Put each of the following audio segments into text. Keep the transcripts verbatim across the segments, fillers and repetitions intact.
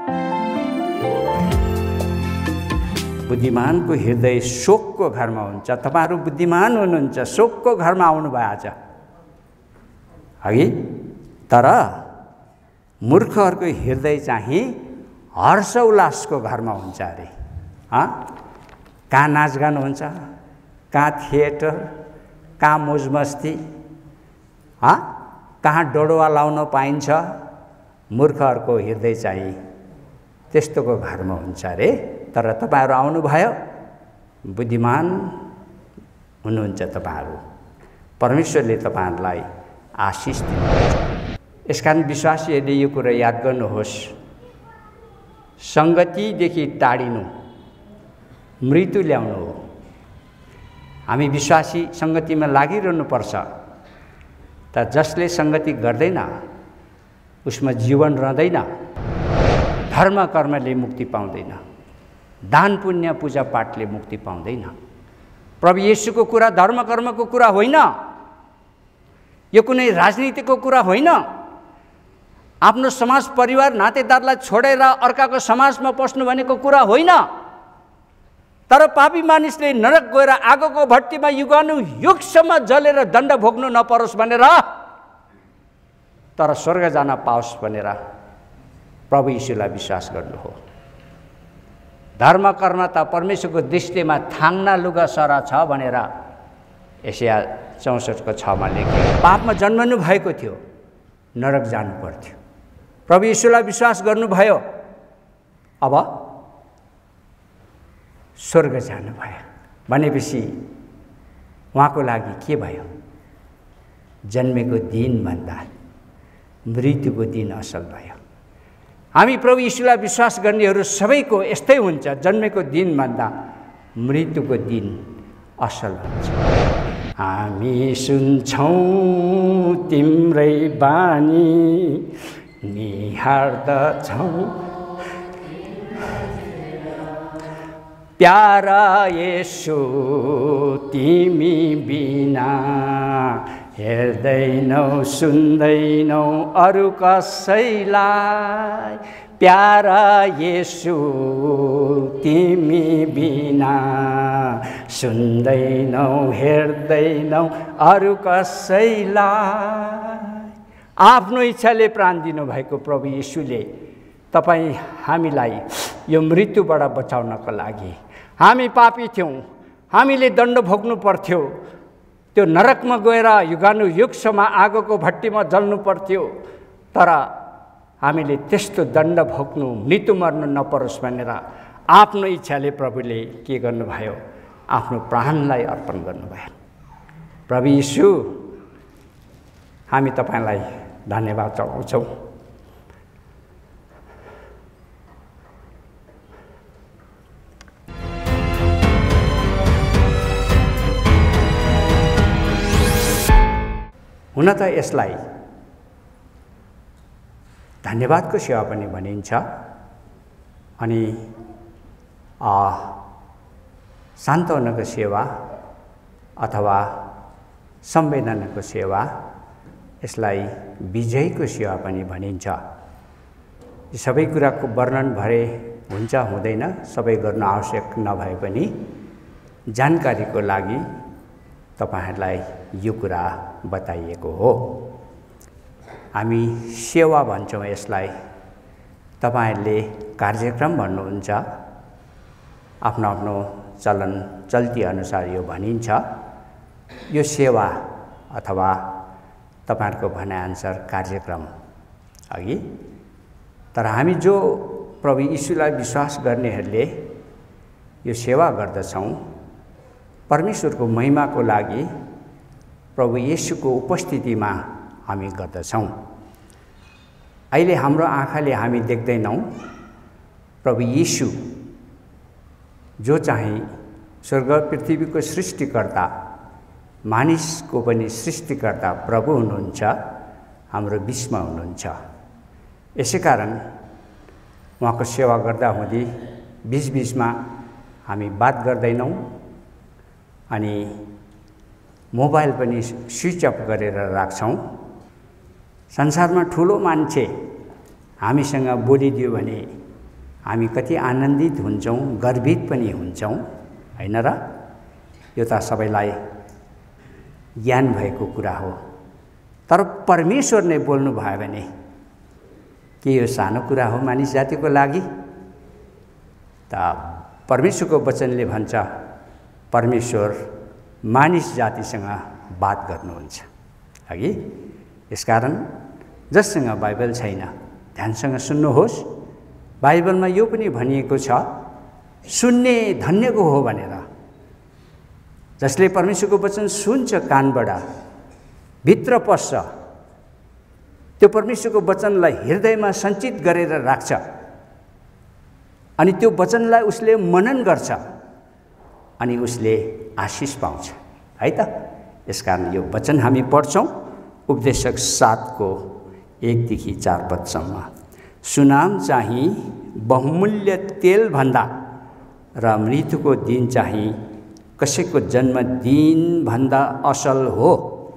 बुद्धिमानको हृदय शोकको घरमा हुन्छ। तपाईहरु बुद्धिमान हुनुहुन्छ, शोकको घरमा आउनु भयो आज, हगि? तर मूर्खहरूको हृदय चाहिँ हर्ष उल्लासको घरमा हुन्छ अरे। हाँ, कहाँ नाचगान हुन्छ, कहाँ थिएटर, कहाँ मोजमस्ती, हाँ, कहाँ डोडुवा लाउन पाइन्छ। मूर्खहरूको हृदय चाहिँ त्यस्तोको घरमा हुन्छ अरे। तर तपाईहरु आउनुभयो, बुद्धिमान हुनुहुन्छ तपाईहरु, परमेश्वरले तपाईहरुलाई आशिष दिनुहुन्छ। यसकारण विश्वासीहरूले यो कुरा याद गर्नुहोस्, संगतिदेखि टाढिनु मृत्यु ल्याउनु हो। हामी विश्वासी संगतिमा लागिरहनुपर्छ, तर जसले संगति गर्दैन उसमा जीवन रहँदैन, धर्म कर्मले मुक्ति पाउँदैन, दान पुण्य पूजा पाठले मुक्ति पाउँदैन। प्रभु येशूको कुरा धर्म कर्मको कुरा होइन, यो कुनै राजनीतिको कुरा होइन। आफ्नो समाज परिवार नातेदारलाई छोडेर अर्काको समाजमा पस्नु भनेको कुरा होइन। तर पापी मानिसले नरक गएर आगोको भट्टीमा युगानु युगसम्म जलेर दण्ड भोग्नु नपरोस् भनेर, तर स्वर्ग जान पाओस् भनेर प्रभु यीशुलाई विश्वास गर्नु हो। धर्म कर्म त परमेश्वरको दृष्टिमा थाङ्ना लुगा सरा छ भनेर एशिया चौसठको छमा लेखियो। पापमा जन्मनु भएको थियो, नरक जानु पर्थ्यो। प्रभु यीशुलाई विश्वास गर्नुभयो, अब स्वर्ग जानुभयो भनेपछि उहाँको लागि के भयो? जन्मेको दिनभन्दा मृत्युको दिन असल भयो। हामी प्रभु यीशुलाई विश्वास गर्नेहरू सबैको यस्तै हुन्छ, जन्मेको दिनभन्दा मृत्युको दिन असल हुन्छ। हामी सुन्छौँ तिम्रै बानी, निहार्दछौँ प्यारा येशू तिमी बिना, हेर्दैनौ सुन्दैनौ अरू कसैलाई। प्यारा येशू तिमी बिना, सुन्दैनौ हेर्दैनौ अरू कसैलाई। आफ्नो इच्छाले प्राण दिनुभएको प्रभु येशूले तपाईँ हामीलाई यो मृत्युबाट बचाउनको लागि, हामी पापी थियौँ, हामीले दण्ड भोग्नु पर्थ्यो, त्यो नरकमा गएर युगानु युगसम्म आगोको भट्टीमा जल्नु पर्थ्यो। तर हामीले त्यस्तो दण्ड भोग्नु, मृत्यु मर्नु नपरोस् भनेर आफ्नो इच्छाले प्रभुले के गर्नुभयो? आफ्नो प्राणलाई अर्पण गर्नुभयो। प्रभु यीशु, हामी तपाईलाई धन्यवाद चढाउँछौँ। हुन त यसलाई धन्यवादको सेवा पनि भनिन्छ, अनि सान्त्वनाको सेवा अथवा संवेदनाको सेवा, यसलाई विजयको सेवा पनि भनिन्छ। यी सबै कुराको वर्णन भरे हुन्छ हुँदैन, सबै गर्न आवश्यक नभए पनि जानकारीको लागि तपाईहरुलाई यो कुरा बताइएको हो। हामी सेवा भन्छौँ यसलाई, तपाईहरुले कार्यक्रम भन्नुहुन्छ, आफ्नो आफ्नो चलन चल्ती अनुसार यो भनिन्छ। यो सेवा अथवा तपाईहरुको भनाइअनुसार कार्यक्रम अघि। तर हामी जो प्रभु यीशुलाई विश्वास गर्नेहरूले यो सेवा गर्दछौँ, परमेश्वरको महिमाको लागि प्रभु येशूको उपस्थितिमा हामी गर्दछौँ। अहिले हाम्रो आँखाले हामी देख्दैनौँ, प्रभु येशू जो चाहिँ स्वर्ग पृथ्वीको सृष्टिकर्ता, मानिसको पनि सृष्टिकर्ता प्रभु हुनुहुन्छ, हाम्रो बिचमा हुनुहुन्छ। यसैकारण उहाँको सेवा गर्दा हुँदै बीचबीचमा हामी बात गर्दैनौँ, अनि मोबाइल पनि स्विच अफ गरेर राख्छौँ। संसारमा ठुलो मान्छे हामीसँग बोलिदियो भने हामी कति आनन्दित हुन्छौँ, गर्वित पनि हुन्छौँ, हैन र? यो त सबैलाई ज्ञान भएको कुरा हो। तर परमेश्वरले बोल्नु भयो भने के यो सानो कुरा हो मानिस जातिको लागि? त परमेश्वरको वचनले भन्छ परमेश्वर मानिस जातिसँग बात गर्नुहुन्छ, हगि? यसकारण जससँग बाइबल छैन ध्यानसँग सुन्नुहोस्। बाइबलमा यो पनि भनिएको छ सुन्ने धन्यको हो भनेर। जसले परमेश्वरको वचन सुन्छ, कानबाट भित्र पस्छ, त्यो परमेश्वरको वचनलाई हृदयमा सञ्चित गरेर राख्छ अनि त्यो वचनलाई उसले मनन गर्छ अनि उसले आशिष पाउँछ, है त? यसकारण यो वचन हामी पढ्छौँ उपदेशक सातको एकदेखि चार पदसम्म। सुनाम चाहिँ बहुमूल्य तेलभन्दा र मृत्युको दिन चाहिँ कसैको जन्मदिनभन्दा असल हो।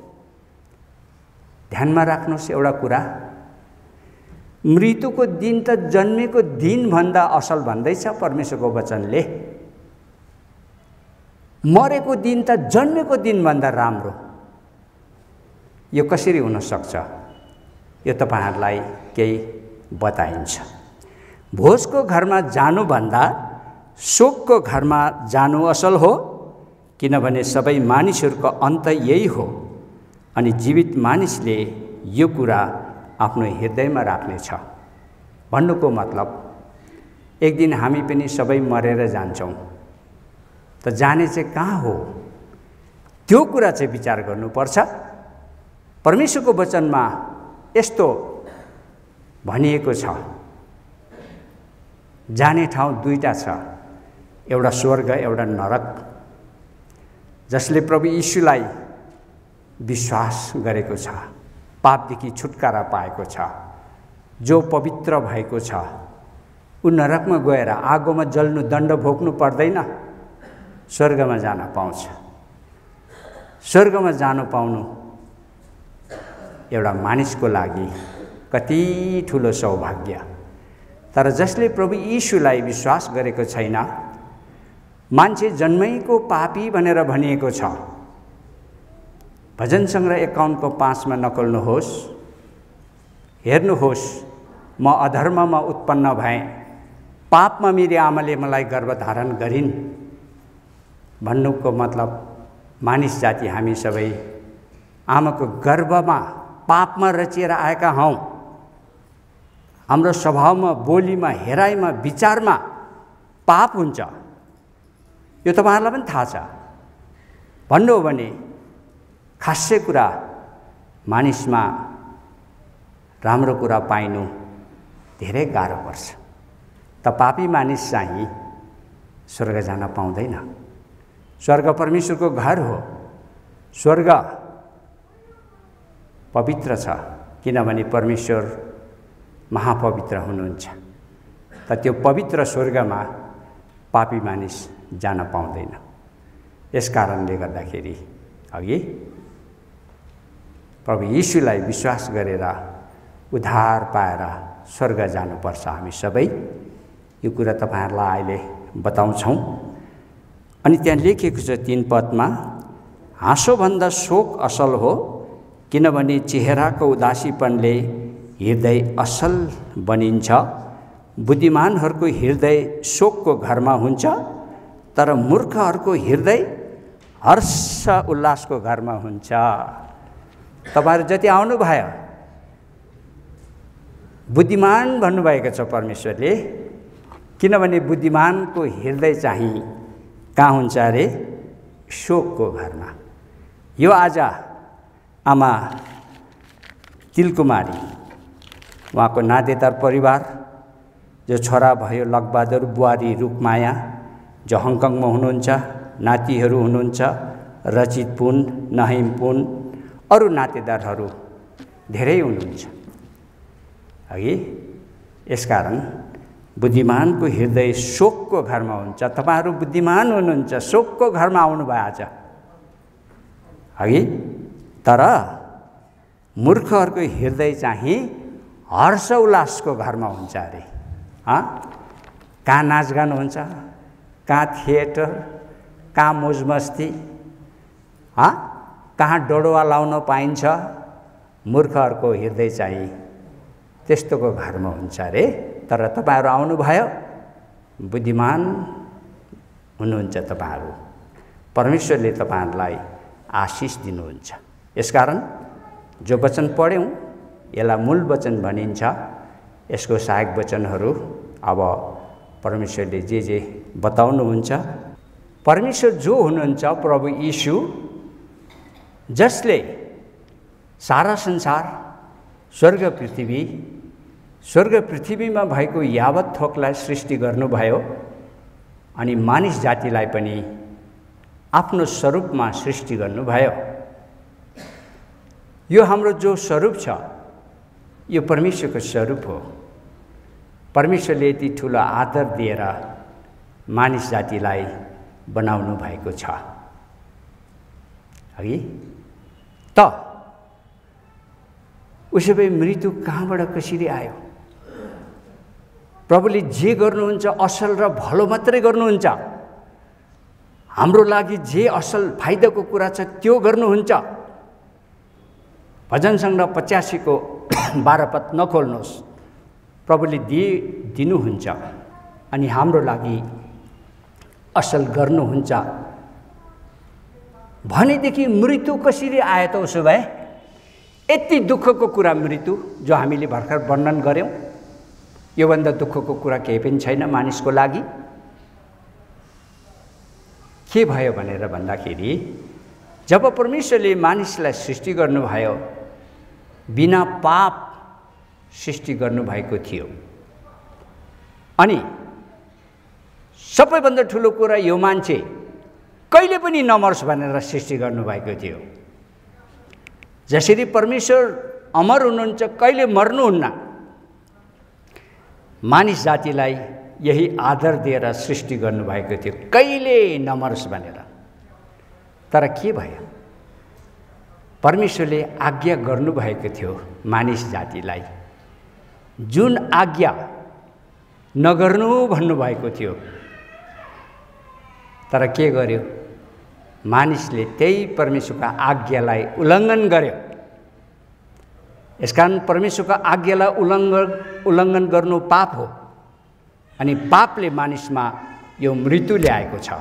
ध्यानमा राख्नुहोस् एउटा कुरा, मृत्युको दिन त जन्मेको दिनभन्दा असल भन्दैछ परमेश्वरको वचनले। मरेको दिन त जन्मेको दिनभन्दा राम्रो। यो कसरी हुन सक्छ? यो तपाईहरुलाई केही बताइन्छ। भोजको घरमा जानुभन्दा शोकको घरमा जानु असल हो, किनभने सबै मानिसहरूको अन्त यही हो अनि जीवित मानिसले यो कुरा आफ्नो हृदयमा राख्नेछ। भन्नुको मतलब एक दिन हामी पनि सबै मरेर जान्छौँ, त जाने चाहिँ कहाँ हो त्यो कुरा चाहिँ विचार गर्नुपर्छ। परमेश्वरको वचनमा यस्तो भनिएको छ, जाने ठाउँ दुईटा छ, एउटा स्वर्ग एउटा नरक। जसले प्रभु यीशुलाई विश्वास गरेको छ, पापदेखि छुटकारा पाएको छ, जो पवित्र भएको छ, ऊ नरकमा गएर आगोमा जल्नु दण्ड भोग्नु पर्दैन, स्वर्गमा जान पाउँछ। स्वर्गमा जानु पाउनु एउटा मानिसको लागि कति ठुलो सौभाग्य। तर जसले प्रभु यीशुलाई विश्वास गरेको छैन, मान्छे जन्मैको पापी भनेर भनिएको छ। भजन सङ्ग्रह एकाउन्नको पाँचमा नकल्नुहोस्, हेर्नुहोस् म अधर्ममा उत्पन्न भएँ, पापमा मेरी आमाले मलाई गर्भधारण गरिन्। भन्नुको मतलब मानिस जाति हामी सबै आमाको गर्भमा पापमा रचिएर आएका हौँ। हाम्रो स्वभावमा, बोलीमा, हेराइमा, विचारमा पाप हुन्छ। यो तपाईहरुलाई पनि थाहा छ। भन्नु हो भने खासै कुरा मानिसमा राम्रो कुरा पाइनु धेरै गाह्रो पर्छ। त पापी मानिस चाहिँ स्वर्ग जान पाउँदैन। स्वर्ग परमेश्वरको घर हो। स्वर्ग पवित्र छ, किनभने परमेश्वर महापवित्र हुनुहुन्छ। त त्यो पवित्र स्वर्गमा पापी मानिस जान पाउँदैन। यस कारणले गर्दाखेरि अघि प्रभु यीशुलाई विश्वास गरेर उद्धार पाएर स्वर्ग जानुपर्छ हामी सबै। यो कुरा तपाईहरुलाई अहिले बताउँछौँ। अनि त्यहाँ लेखेको छ तीन पदमा, हाँसोभन्दा शोक असल हो, किनभने चेहराको उदासीपनले हृदय असल बनिन्छ। बुद्धिमानहरूको हृदय शोकको घरमा हुन्छ, तर मूर्खहरूको हृदय हर्ष उल्लासको घरमा हुन्छ। तपाईहरु जति आउनुभयो, बुद्धिमान भन्नुभएको छ परमेश्वरले, किनभने बुद्धिमानको हृदय चाहिँ कहाँ हुन्छ अरे? शोकको घरमा। यो आज आमा तिलकुमारी, उहाँको नातेदार परिवार, जो छोरा भयो लकबहादुर, बुहारी रुकमाया जो हङकङमा हुनुहुन्छ, नातिहरू हुनुहुन्छ रचित पुन, नहिम पुन, अरू नातेदारहरू धेरै हुनुहुन्छ अघि। यसकारण बुद्धिमानको हृदय शोकको घरमा हुन्छ। तपाईहरु बुद्धिमान हुनुहुन्छ, शोकको घरमा आउनुभयो आज अघि। तर मूर्खहरूको हृदय चाहिँ हर्ष उल्लासको घरमा हुन्छ अरे। हाँ, कहाँ नाचगान हुन्छ, कहाँ थिएटर, कहाँ मोजमस्ती, हाँ कहाँ डोडोवा लाउन पाइन्छ, मूर्खहरूको हृदय चाहिँ त्यस्तोको घरमा हुन्छ अरे। तर तपाईँहरू आउनुभयो, बुद्धिमान हुनुहुन्छ तपाईँहरू, परमेश्वरले तपाईँहरूलाई आशिष दिनुहुन्छ। यसकारण जो वचन पढ्यौँ यसलाई मूल वचन भनिन्छ। यसको सहायक वचनहरू अब परमेश्वरले जे जे बताउनुहुन्छ, परमेश्वर जो हुनुहुन्छ प्रभु यीशु, जसले सारा संसार, स्वर्ग पृथ्वी, स्वर्ग पृथ्वीमा भएको यावत थोकलाई सृष्टि गर्नुभयो अनि मानिस जातिलाई पनि आफ्नो स्वरूपमा सृष्टि गर्नुभयो। यो हाम्रो जो स्वरूप छ यो परमेश्वरको स्वरूप हो। परमेश्वरले यति ठुलो आदर दिएर मानिस जातिलाई बनाउनु भएको छ। हगि त उसो भए मृत्यु कहाँबाट कसरी आयो? प्रभुले जे गर्नुहुन्छ असल र भलो मात्रै गर्नुहुन्छ। हाम्रो लागि जे असल फाइदाको कुरा छ त्यो गर्नुहुन्छ। भजन सङ्ग्रह पचासी को बाह्र पद नखोल्नुहोस्। प्रभुले दिए दिनुहुन्छ अनि हाम्रो लागि असल गर्नुहुन्छ भनेदेखि मृत्यु कसरी आयो त? उसो भए यति दुःखको कुरा मृत्यु जो हामीले भर्खर वर्णन गऱ्यौँ, योभन्दा दुःखको कुरा केही पनि छैन मानिसको लागि। के भयो भनेर भन्दाखेरि जब परमेश्वरले मानिसलाई सृष्टि गर्नुभयो, बिना पाप सृष्टि गर्नुभएको थियो। अनि सबैभन्दा ठुलो कुरा यो मान्छे कहिले पनि नमर्छ भनेर सृष्टि गर्नुभएको थियो। जसरी परमेश्वर अमर हुनुहुन्छ, कहिले मर्नुहुन्न, मानिस जातिलाई यही आदर दिएर सृष्टि गर्नुभएको थियो, कहिले नमर्छ भनेर। तर के भयो? परमेश्वरले आज्ञा गर्नुभएको थियो मानिस जातिलाई, जुन आज्ञा नगर्नु भन्नुभएको थियो। तर के गर्यो? मानिसले त्यही परमेश्वरका आज्ञालाई उल्लङ्घन गर्यो। यसकारण परमेश्वरका आज्ञालाई उल्लङ्घन उल्लङ्घन गर्नु पाप हो अनि पापले मानिसमा यो मृत्यु ल्याएको छ।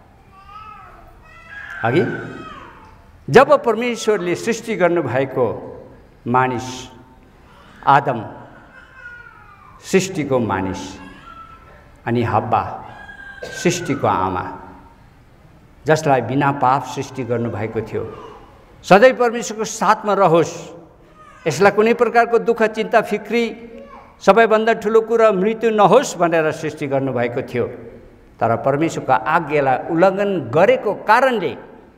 अघि जब परमेश्वरले सृष्टि गर्नुभएको मानिस आदम, सृष्टिको मानिस, अनि हब्बा सृष्टिको आमा, जसलाई बिना पाप सृष्टि गर्नुभएको थियो, सधैँ परमेश्वरको साथमा रहोस्, यसलाई कुनै प्रकारको दुःख चिन्ता फिक्री, सबैभन्दा ठुलो कुरा मृत्यु नहोस् भनेर सृष्टि गर्नुभएको थियो। तर परमेश्वरको आज्ञालाई उल्लङ्घन गरेको कारणले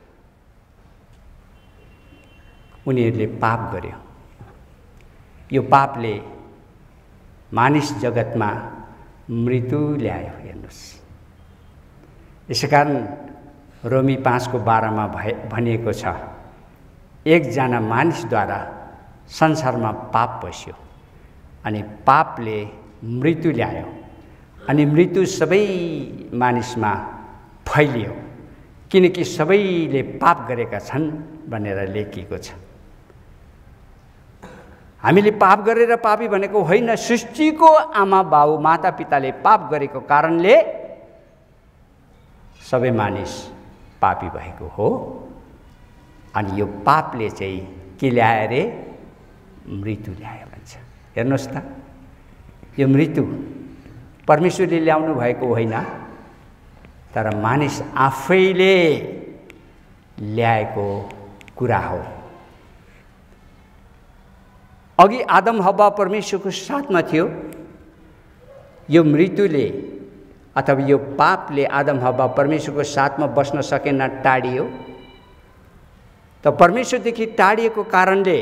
उनीहरूले पाप गर्यो। यो पापले मानिस जगतमा मृत्यु ल्यायो। हेर्नुहोस्, यसैकारण रोमी पाँच को बाह्रमा भए भनिएको छ, एकजना मानिसद्वारा संसारमा पाप पस्यो अनि पापले मृत्यु ल्यायो अनि मृत्यु सबै मानिसमा फैलियो, किनकि सबैले पाप गरेका छन् भनेर लेखिएको छ। हामीले पाप गरेर पापी भनेको होइन, सृष्टिको आमा बाउ माता पिताले पाप गरेको कारणले सबै मानिस पापी भएको हो। अनि यो पापले चाहिँ के ल्यायो रे? मृत्यु ल्यायो भन्छ। हेर्नुहोस् त, यो मृत्यु परमेश्वरले ल्याउनु भएको होइन, तर मानिस आफैले ल्याएको कुरा हो। अघि आदम हब्बा परमेश्वरको साथमा थियो, यो मृत्युले अथवा यो पापले आदम हब्बा परमेश्वरको साथमा बस्न सकेन, टाढियो। त परमेश्वरदेखि टाढिएको कारणले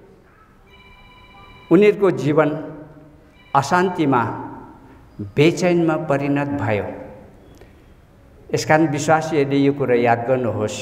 उनीहरूको जीवन अशान्तिमा, बेचैनमा परिणत भयो। यसकारण विश्वासीहरूले यो कुरा याद गर्नुहोस्,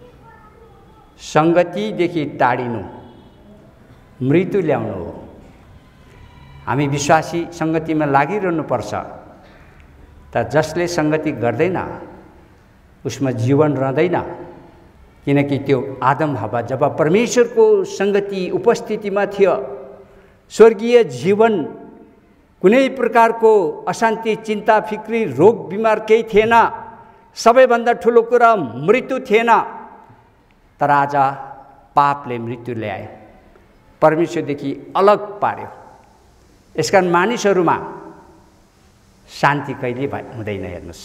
सङ्गतिदेखि टाढिनु मृत्यु ल्याउनु हो। हामी विश्वासी सङ्गतिमा लागिरहनुपर्छ। त जसले सङ्गति गर्दैन उसमा जीवन रहँदैन, किनकि त्यो आदम हवा जब परमेश्वरको सङ्गति उपस्थितिमा थियो, स्वर्गीय जीवन, कुनै प्रकारको अशान्ति, चिन्ता, फिक्री, रोग बिमार केही थिएन। सबैभन्दा ठुलो कुरा मृत्यु थिएन। तर आज पापले मृत्यु ल्यायो, परमेश्वरदेखि अलग पार्यो। यसकारण मानिसहरूमा शान्ति कहिले हुँदैन। हेर्नुहोस्,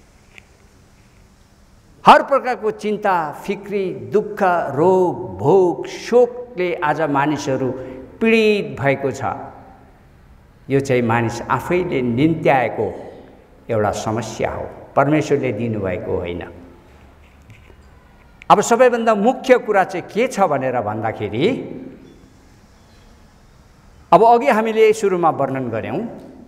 हर प्रकारको चिन्ता, फिक्री, दुःख, रोग, भोग, शोकले आज मानिसहरू पीडित भएको छ। यो चाहिँ मानिस आफैले निम्त्याएको एउटा समस्या हो, परमेश्वरले दिनुभएको होइन। अब सबैभन्दा मुख्य कुरा चाहिँ के छ भनेर भन्दाखेरि, अब अघि हामीले सुरुमा वर्णन गऱ्यौँ,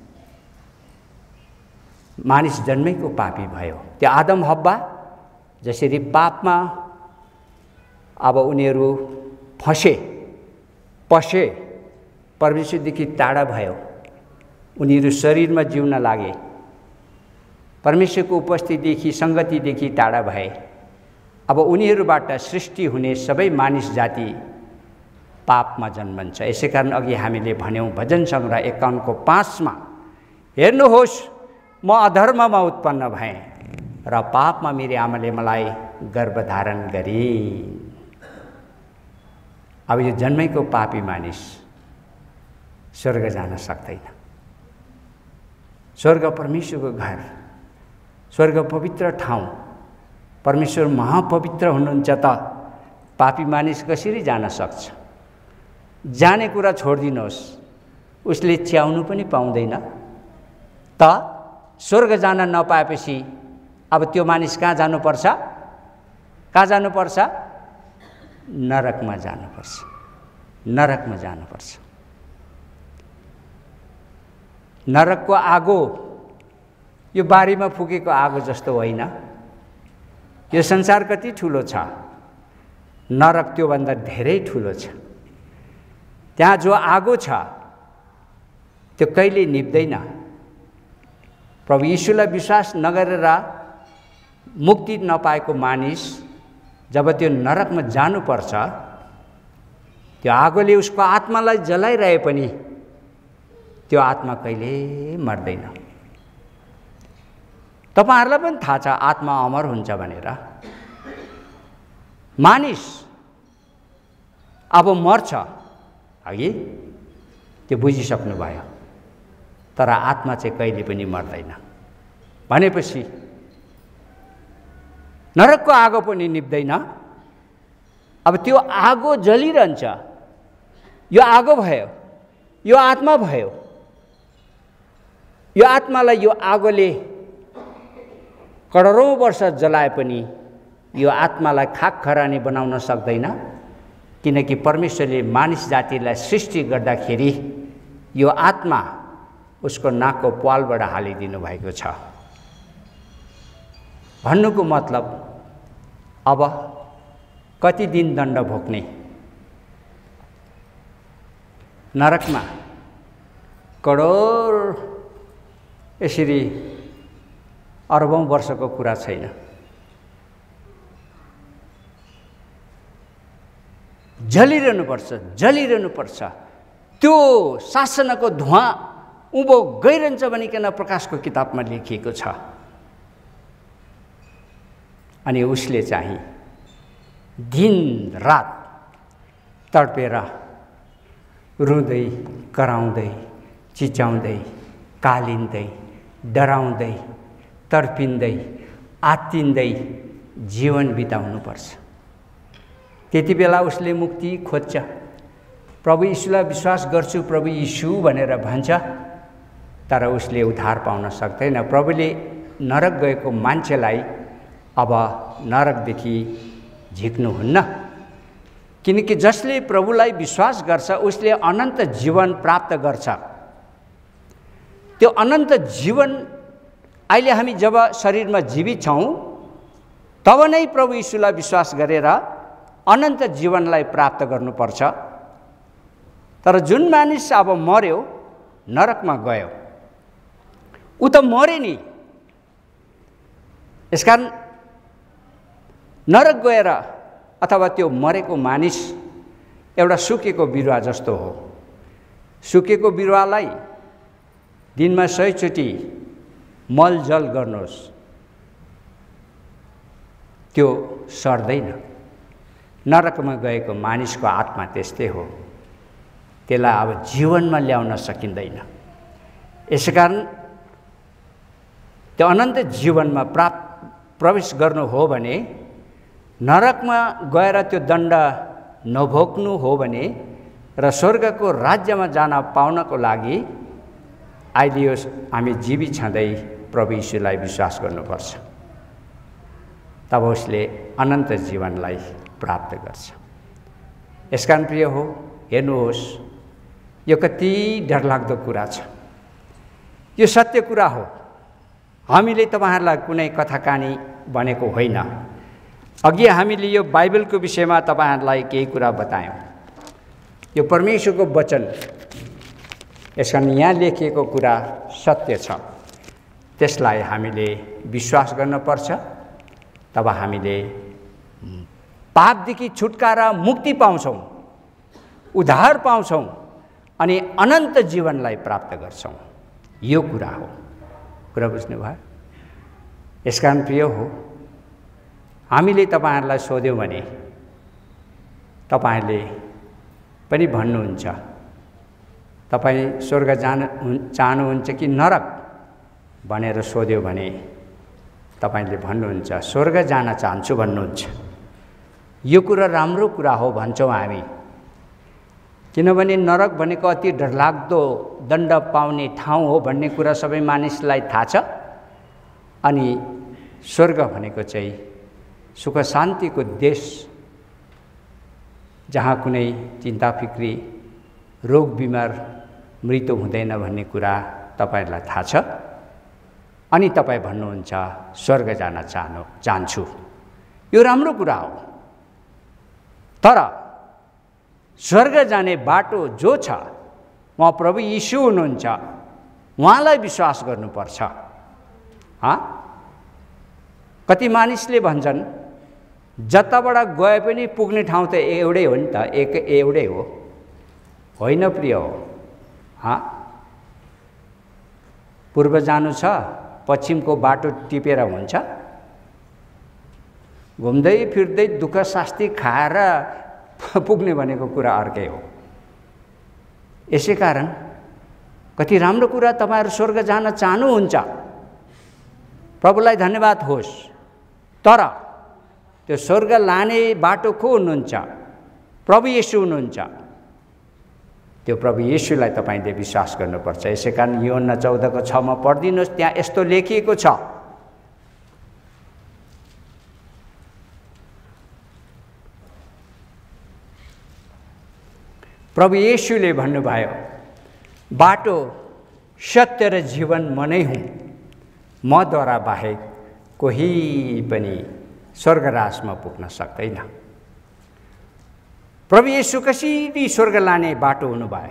मानिस जन्मैको पापी भयो। त्यो आदम हव्वा जसरी पापमा अब उनीहरू फसे, पसे, परमेश्वरदेखि टाढा भयो, उनीहरू शरीरमा जिउन लागे, परमेश्वरको उपस्थितिदेखि, सङ्गतिदेखि टाढा भए। अब उनीहरूबाट सृष्टि हुने सबै मानिस जाति पापमा जन्मन्छ। यसै कारण अघि हामीले भन्यौँ भजन सङ्ग्रह एकाउन्नको पाँचमा, हेर्नुहोस् म अधर्ममा उत्पन्न भएँ र पापमा मेरी आमाले मलाई गर्भधारण गरिन्। अब यो जन्मैको पापी मानिस स्वर्ग जान सक्दैन। स्वर्ग परमेश्वरको घर, स्वर्ग पवित्र ठाउँ, परमेश्वर महापवित्र हुनुहुन्छ, त पापी मानिस कसरी जान सक्छ? जाने कुरा छोडिदिनुहोस्, उसले च्याउनु पनि पाउँदैन। त स्वर्ग जान नपाएपछि अब त्यो मानिस कहाँ जानुपर्छ? कहाँ जानुपर्छ? नरकमा जानुपर्छ, नरकमा जानुपर्छ। नरकको आगो यो बारीमा फुकेको आगो जस्तो होइन। यो संसार कति ठुलो छ, नरक त्योभन्दा धेरै ठुलो छ। त्यहाँ जो आगो छ त्यो कहिले निप्दैन। प्रभु यीशुलाई विश्वास नगरेर मुक्ति नपाएको मानिस जब त्यो नरकमा जानुपर्छ, त्यो आगोले उसको आत्मालाई जलाइरहे पनि त्यो आत्मा कहिले मर्दैन। तपाईहरुलाई पनि थाहा छ आत्मा अमर हुन्छ भनेर। मानिस अब मर्छ अघि त्यो बुझिसक्नु भयो, तर आत्मा चाहिँ कहिले पनि मर्दैन। भनेपछि नरकको आगो पनि निप्दैन। अब त्यो आगो जलिरहन्छ। यो आगो भयो, यो आत्मा भयो। यो आत्मालाई यो आगोले करोडौं वर्ष जलाए पनि यो आत्मालाई खाक खरानी बनाउन सक्दैन, किनकि परमेश्वरले मानिस जातिलाई सृष्टि गर्दाखेरि यो आत्मा उसको नाकको प्वालबाट हालिदिनु भएको छ। भन्नुको मतलब अब कति दिन दण्ड भोग्ने? नरकमा करोड यसरी अरबौं वर्षको कुरा छैन। जलिरहनुपर्छ, जलिरहनुपर्छ। त्यो शासनको धुवा उँभो गइरहन्छ भनिकन प्रकाशको किताबमा लेखिएको छ। अनि उसले चाहिँ दिन रात तडपेर रुँदै, कराउँदै, चिच्याउँदै, कालिँदै, डराउँदै, तडपिँदै, आत्तिँदै जीवन बिताउनुपर्छ। त्यति बेला उसले मुक्ति खोज्छ। प्रभु यीशुलाई विश्वास गर्छु, प्रभु यीशु भनेर भन्छ, तर उसले उद्धार पाउन सक्दैन। प्रभुले नरक गएको मान्छेलाई अब नरकदेखि झिक्नुहुन्न, किनकि जसले प्रभुलाई विश्वास गर्छ उसले अनन्त जीवन प्राप्त गर्छ। त्यो अनन्त जीवन अहिले हामी जब शरीरमा जीवित छौँ तब नै प्रभु यीशुलाई विश्वास गरेर अनन्त जीवनलाई प्राप्त गर्नुपर्छ। तर जुन मानिस अब मर्यो, नरकमा गयो, ऊ त मर्यो नि, यसकारण नरक गएर अथवा त्यो मरेको मानिस एउटा सुकेको बिरुवा जस्तो हो। सुकेको बिरुवालाई दिनमा सयचोटि मलजल गर्नुहोस्, त्यो सर्दैन। नरकमा गएको मानिसको आत्मा त्यस्तै हो, त्यसलाई अब जीवनमा ल्याउन सकिँदैन। यसैकारण त्यो अनन्त जीवनमा प्राप्त प्रवेश गर्नु हो भने, नरकमा गएर त्यो दण्ड नभोग्नु हो भने र स्वर्गको राज्यमा जान पाउनको लागि अहिले यो हामी जीवित छँदै प्रभु यीशुलाई विश्वास गर्नुपर्छ, तब उसले अनन्त जीवनलाई प्राप्त गर्छ। यसकारण प्रिय हो, हेर्नुहोस्, यो कति डरलाग्दो कुरा छ। यो सत्य कुरा हो। हामीले तपाईँहरूलाई कुनै कथा कहानी भनेको होइन। अघि हामीले यो बाइबलको विषयमा तपाईँहरूलाई केही कुरा बतायौँ। यो परमेश्वरको वचन, यसकारण यहाँ लेखिएको कुरा सत्य छ, त्यसलाई हामीले विश्वास गर्नुपर्छ। तब हामीले पापदेखि छुटकारा, मुक्ति पाउँछौँ, उद्धार पाउँछौँ अनि अनन्त जीवनलाई प्राप्त गर्छौँ। यो कुरा हो। कुरा बुझ्नुभयो? यसकारण प्रिय हो, हामीले तपाईँहरूलाई सोध्यौँ भने तपाईँहरूले पनि भन्नुहुन्छ, तपाईँ स्वर्ग जान चाहनुहुन्छ कि नरक भनेर सोध्यो भने तपाईँले भन्नुहुन्छ स्वर्ग जान चाहन्छु भन्नुहुन्छ। यो कुरा राम्रो कुरा हो भन्छौँ हामी, किनभने नरक भनेको अति डरलाग्दो दण्ड पाउने ठाउँ हो भन्ने कुरा सबै मानिसलाई थाहा छ। अनि स्वर्ग भनेको चाहिँ सुख शान्तिको देश, जहाँ कुनै चिन्ता फिक्री, रोग बिमार, मृत्यु हुँदैन भन्ने कुरा तपाईँहरूलाई थाहा छ। अनि तपाईँ भन्नुहुन्छ स्वर्ग जान चाहनु चाहन्छु। यो राम्रो कुरा हो। तर स्वर्ग जाने बाटो जो छ, उहाँ प्रभु यीशु हुनुहुन्छ, उहाँलाई विश्वास गर्नुपर्छ। हाँ, कति मानिसले भन्छन् जताबाट गए पनि पुग्ने ठाउँ त एउटै हो नि त, एक एउटै हो। होइन प्रिय हो। हाँ, पूर्व जानु छ, पश्चिमको बाटो टिपेर हुन्छ? घुम्दै फिर्दै दुःख शास्ति खाएर पुग्ने भनेको कुरा अर्कै हो। यसै कारण कति राम्रो कुरा, तपाईँहरू स्वर्ग जान चाहनुहुन्छ, प्रभुलाई धन्यवाद होस्। तर त्यो स्वर्ग लाने बाटो को हुनुहुन्छ? प्रभु येशू हुनुहुन्छ। त्यो प्रभु येशूलाई तपाईँले विश्वास गर्नुपर्छ। यसै कारण यूहन्ना चौधको छमा पढिदिनुहोस्, त्यहाँ यस्तो लेखिएको छ, प्रभु येशूले भन्नुभयो, बाटो सत्य र जीवन म नै हुँ, मद्वारा बाहेक कोही पनि स्वर्गराजमा पुग्न सक्दैन। प्रभु येशू कसरी स्वर्ग लाने बाटो हुनुभयो?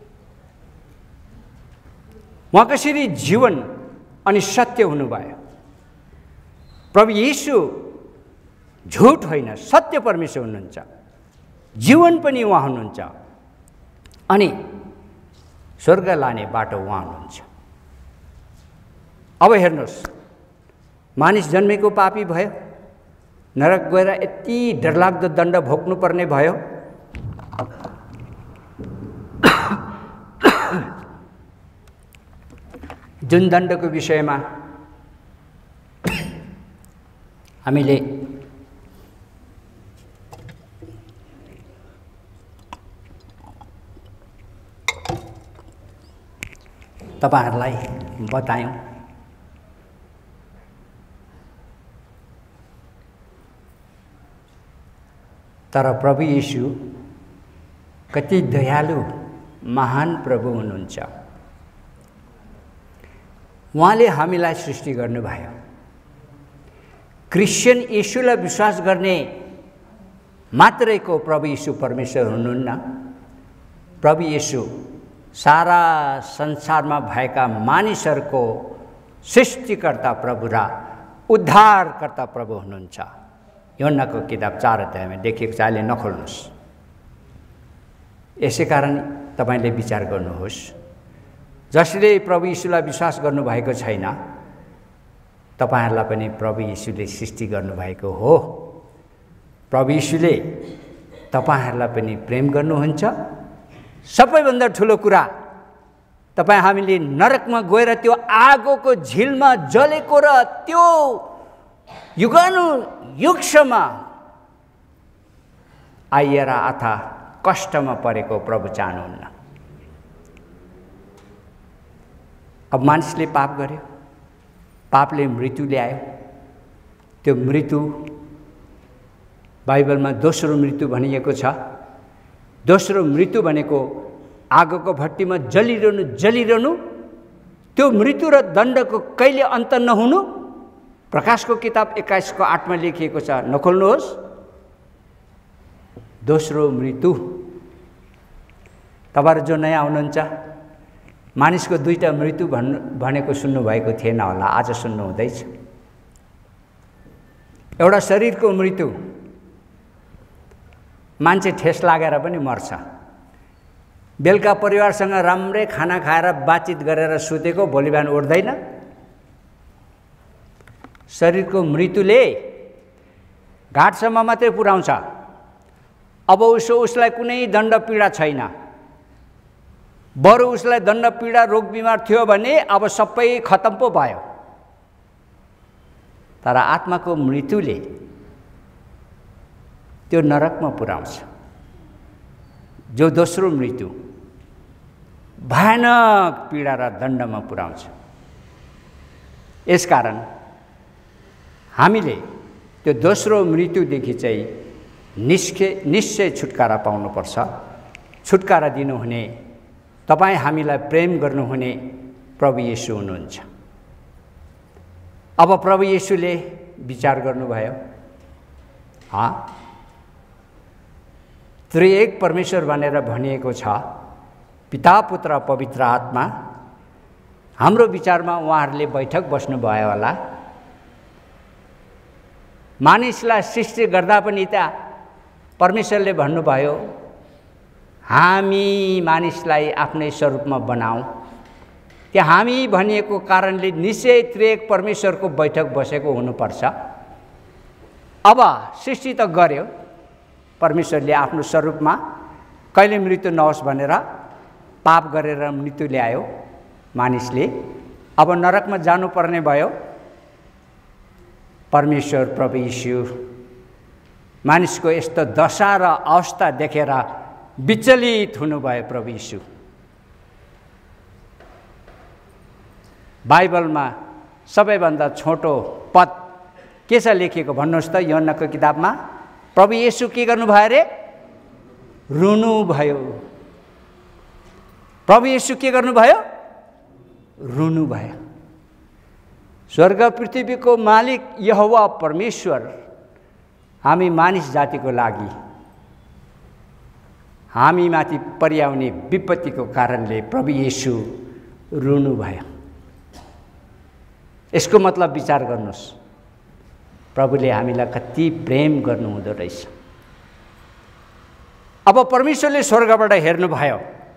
उहाँ कसरी जीवन अनि सत्य हुनुभयो? प्रभु येशू झुट होइन, सत्य परमेश्वर हुनुहुन्छ, जीवन पनि उहाँ हुनुहुन्छ अनि स्वर्ग लाने बाटो उहाँ हुनुहुन्छ। अब हेर्नुहोस्, मानिस जन्मेको पापी भयो, नरक गएर यति डरलाग्दो दण्ड भोग्नुपर्ने भयो। जुन दण्डको विषयमा हामीले तपाईहरुलाई बतायौं, तर प्रभु येशू कति दयालु महान प्रभु हुनुहुन्छ। उहाँले हामीलाई सृष्टि गर्नुभयो। क्रिस्चियन येशूलाई विश्वास गर्ने मात्रैको प्रभु येशू परमेश्वर हुनुहुन्न। प्रभु येशू सारा संसारमा भएका मानिसहरूको सृष्टिकर्ता प्रभु र उद्धारकर्ता प्रभु हुनुहुन्छ। यूहन्नाको किताब चार अध्यायमा लेखिएको छ, अहिले नखोल्नुहोस्। यसै कारण तपाईँले विचार गर्नुहोस्, जसले प्रभु यीशुलाई विश्वास गर्नुभएको छैन, तपाईँहरूलाई पनि प्रभु यीशुले सृष्टि गर्नुभएको हो। प्रभु यीशुले तपाईँहरूलाई पनि प्रेम गर्नुहुन्छ। सबैभन्दा ठुलो कुरा, तपाईँ हामीले नरकमा गएर त्यो आगोको झिलमा जलेको र त्यो युगानु युगसम्म आइएर अथवा कष्टमा परेको प्रभु चाहनुहुन्न। अब मानिसले पाप गर्यो, पापले मृत्यु ल्यायो। त्यो मृत्यु बाइबलमा दोस्रो मृत्यु भनिएको छ। दोस्रो मृत्यु भनेको आगोको भट्टीमा जलिरहनु जलिरहनु, त्यो मृत्यु र दण्डको कहिले अन्त नहुनु। प्रकाशको किताब एक्काइसको आठमा लेखिएको छ, नखोल्नुहोस्। दोस्रो मृत्यु। तपाईँहरू जो नयाँ हुनुहुन्छ, मानिसको दुईटा मृत्यु भन्नु भनेको सुन्नुभएको थिएन होला, आज सुन्नु हुँदैछ। एउटा शरीरको मृत्यु, मान्छे ठेस लागेर पनि मर्छ। बेलुका परिवारसँग राम्रै खाना खाएर बातचित गरेर सुतेको भोलि बिहान उठ्दैन। शरीरको मृत्युले घाटसम्म मात्रै पुर्याउँछ। अब उसो उसलाई कुनै दण्ड पीडा छैन। बरु उसलाई दण्ड पीडा रोग बिमार थियो भने अब सबै खतम पो भयो। तर आत्माको मृत्युले त्यो नरकमा पुर्याउँछ। जो दोस्रो मृत्यु भयानक पीडा र दण्डमा पुर्याउँछ। यसकारण हामीले त्यो दोस्रो मृत्युदेखि चाहिँ निश्चय निश्चय छुटकारा पाउनुपर्छ। छुटकारा दिनुहुने, तपाईँ हामीलाई प्रेम गर्नुहुने प्रभु येशू हुनुहुन्छ। अब प्रभु येशूले विचार गर्नुभयो, हाँ, त्रिएक परमेश्वर भनेर भनिएको छ, पिता पुत्र पवित्र आत्मा। हाम्रो विचारमा उहाँहरूले बैठक बस्नुभयो होला। मानिसलाई सृष्टि गर्दा पनि त परमेश्वरले भन्नुभयो, हामी मानिसलाई आफ्नै स्वरूपमा बनाऊ। त्यो हामी भनिएको कारणले निश्चय त्रिएक परमेश्वरको बैठक बसेको हुनुपर्छ। अब सृष्टि त गर्यो परमेश्वरले आफ्नो स्वरूपमा, कहिले मृत्यु नहोस् भनेर पाप गरेर मृत्यु ल्यायो मानिसले। अब नरकमा जानुपर्ने भयो। परमेश्वर प्रभु यीशु मानिसको यस्तो दशा र अवस्था देखेर विचलित हुनुभयो। प्रभु यीशु बाइबलमा सबैभन्दा छोटो पद के छ लेखिएको भन्नुहोस् त? यूहन्नाको किताबमा प्रभु येशू के गर्नुभयो अरे? रुनु भयो। प्रभु येशू के गर्नुभयो? रुनु भयो। स्वर्ग पृथ्वीको मालिक यहोवा परमेश्वर हामी मानिस जातिको लागि हामी माथि परिआउने विपत्तिको कारणले प्रभु येशू रुनु भयो। यसको मतलब विचार गर्नुहोस्, प्रभुले हामीलाई कति प्रेम गर्नुहुँदो रहेछ। अब परमेश्वरले स्वर्गबाट हेर्नुभयो,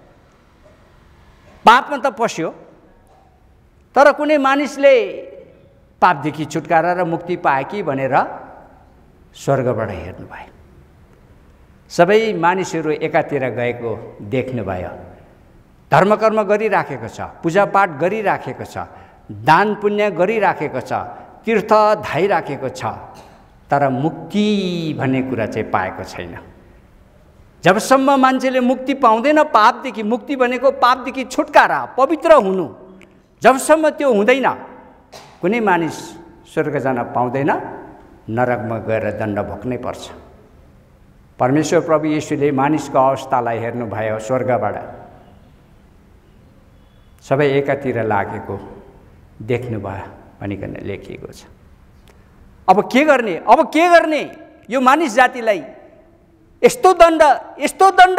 पापमा त पस्यो, तर कुनै मानिसले पापदेखि छुटकारा र मुक्ति पाए कि भनेर स्वर्गबाट हेर्नुभयो। सबै मानिसहरू एकातिर गएको देख्नुभयो। धर्मकर्म गरिराखेको छ, पूजापाठ गरिराखेको छ, दान पुण्य गरिराखेको छ, तीर्थ धाइराखेको छ, तर मुक्ति भन्ने कुरा चाहिँ पाएको छैन। जबसम्म मान्छेले मुक्ति पाउँदैन, पापदेखि मुक्ति भनेको पापदेखि छुटकारा, पवित्र हुनु, जबसम्म त्यो हुँदैन कुनै मानिस स्वर्ग जान पाउँदैन, नरकमा गएर दण्ड भोग्नै पर्छ। परमेश्वर प्रभु येशूले मानिसको अवस्थालाई हेर्नुभयो स्वर्गबाट, सबै एकातिर लागेको देख्नुभयो भनिकन लेखिएको छ। अब के गर्ने? अब के गर्ने? यो मानिस जातिलाई यस्तो दण्ड यस्तो दण्ड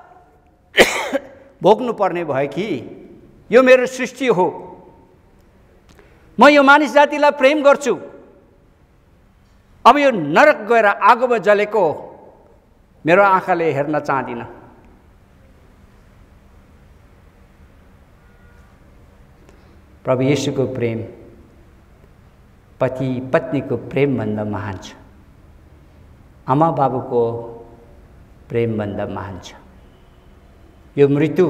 भोग्नु पर्ने भयो कि यो मेरो सृष्टि हो, म यो मानिस जातिलाई प्रेम गर्छु, अब यो नरक गएर आगोमा जलेको मेरो आँखाले हेर्न चाहदिनँ। प्रभु येशूको प्रेम पति पत्नीको प्रेमभन्दा महान छ। आमा बाबुको प्रेमभन्दा महान छ। यो मृत्यु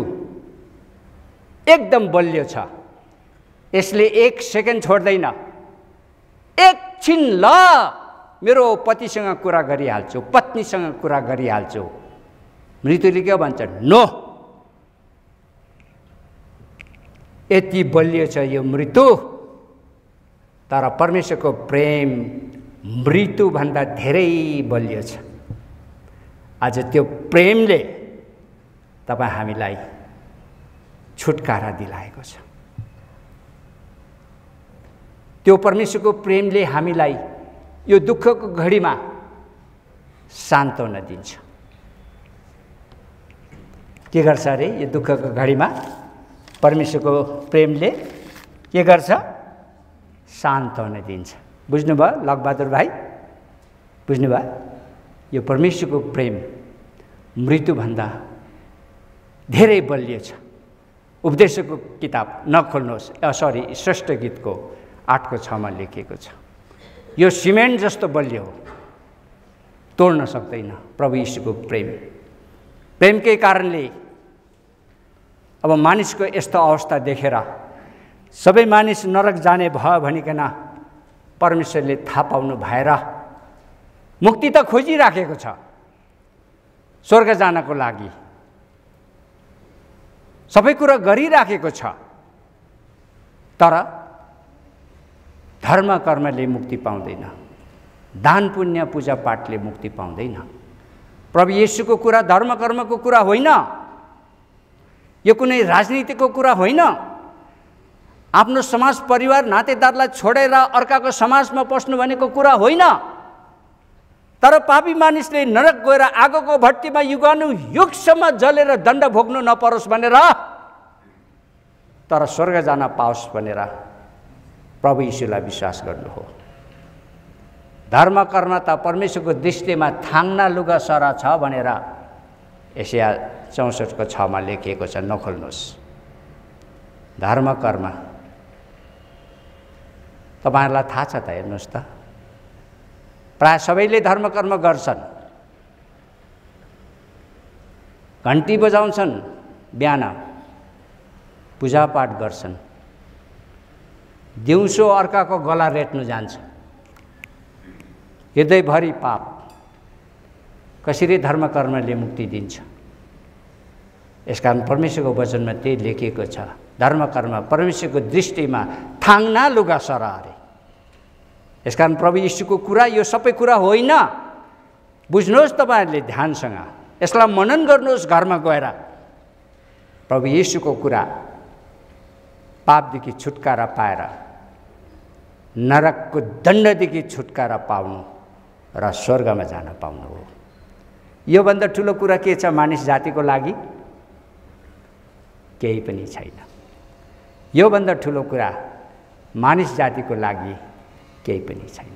एकदम बलियो छ। यसले एक सेकेन्ड छोड्दैन। एकछिन ल मेरो पतिसँग कुरा गरिहाल्छु, पत्नीसँग कुरा गरिहाल्छु। मृत्युले के भन्छ? नो। यति बलियो छ यो मृत्यु। तर परमेश्वरको प्रेम मृत्युभन्दा धेरै बलियो छ। आज त्यो प्रेमले तपाईँ हामीलाई छुटकारा दिलाएको छ। त्यो परमेश्वरको प्रेमले हामीलाई यो दुःखको घडीमा सान्त्वना दिन्छ। के गर्छ अरे यो दुःखको घडीमा? परमेश्वरको प्रेमले के गर्छ? सान्त्वना दिन्छ। बुझ्नुभयो लकबहादुर भाइ? बुझ्नुभयो? यो परमेश्वरको प्रेम मृत्युभन्दा धेरै बलियो छ। उपदेशको किताब नखोल्नुहोस्, सरी श्रेष्ठ गीतको आठको छमा लेखिएको छ। यो सिमेन्ट जस्तो बलियो हो, तोड्न सक्दैन प्रभु यीशुको प्रेम। प्रेमकै कारणले अब मानिसको यस्तो अवस्था देखेर सबै मानिस नरक जाने भयो भनिकन परमेश्वरले थाहा पाउनु भएर मुक्ति त खोजिराखेको छ स्वर्ग जानको लागि, सबै कुरा गरिराखेको छ। तर धर्म कर्मले मुक्ति पाउँदैन, दान पुण्य पूजा पाठले मुक्ति पाउँदैन। प्रभु येशूको कुरा धर्म कर्मको कुरा होइन, यो कुनै राजनीतिको कुरा होइन। आफ्नो समाज परिवार नातेदारलाई छोडेर अर्काको समाजमा पस्नु भनेको कुरा होइन। तर पापी मानिसले नरक गएर आगोको भट्टीमा युगानु युगसम्म जलेर दण्ड भोग्नु नपरोस् भनेर, तर स्वर्ग जान पाओस् भनेर प्रभु यीशुलाई विश्वास गर्नु हो। धर्म कर्म त परमेश्वरको दृष्टिमा थाङ्ना लुगा सरा छ भनेर एशिया चौसठको छमा लेखिएको छ। नखोल्नुहोस्। धर्म कर्म तपाईँहरूलाई थाहा छ त? हेर्नुहोस् त, प्राय सबैले धर्म कर्म गर्छन्। घन्टी बजाउँछन्, बिहान पूजापाठ गर्छन्, दिउँसो अर्काको गला रेट्नु जान्छ, हृदयभरि पाप। कसरी धर्म कर्मले मुक्ति दिन्छ? यसकारण परमेश्वरको वचनमा त्यही लेखिएको छ, धर्म कर्म परमेश्वरको दृष्टिमा थाङ्ना लुगा सरा अरे। यसकारण प्रभु यीशुको कुरा यो सबै कुरा होइन। बुझ्नुहोस् तपाईँहरूले ध्यानसँग, यसलाई मनन गर्नुहोस् घरमा गएर। प्रभु यीशुको कुरा पापदेखि छुटकारा पाएर नरकको दण्डदेखि छुटकारा पाउनु र स्वर्गमा जान पाउनु हो। योभन्दा ठुलो कुरा के छ मानिस जातिको लागि? केही पनि छैन। योभन्दा ठुलो कुरा मानिस जातिको लागि केही पनि छैन।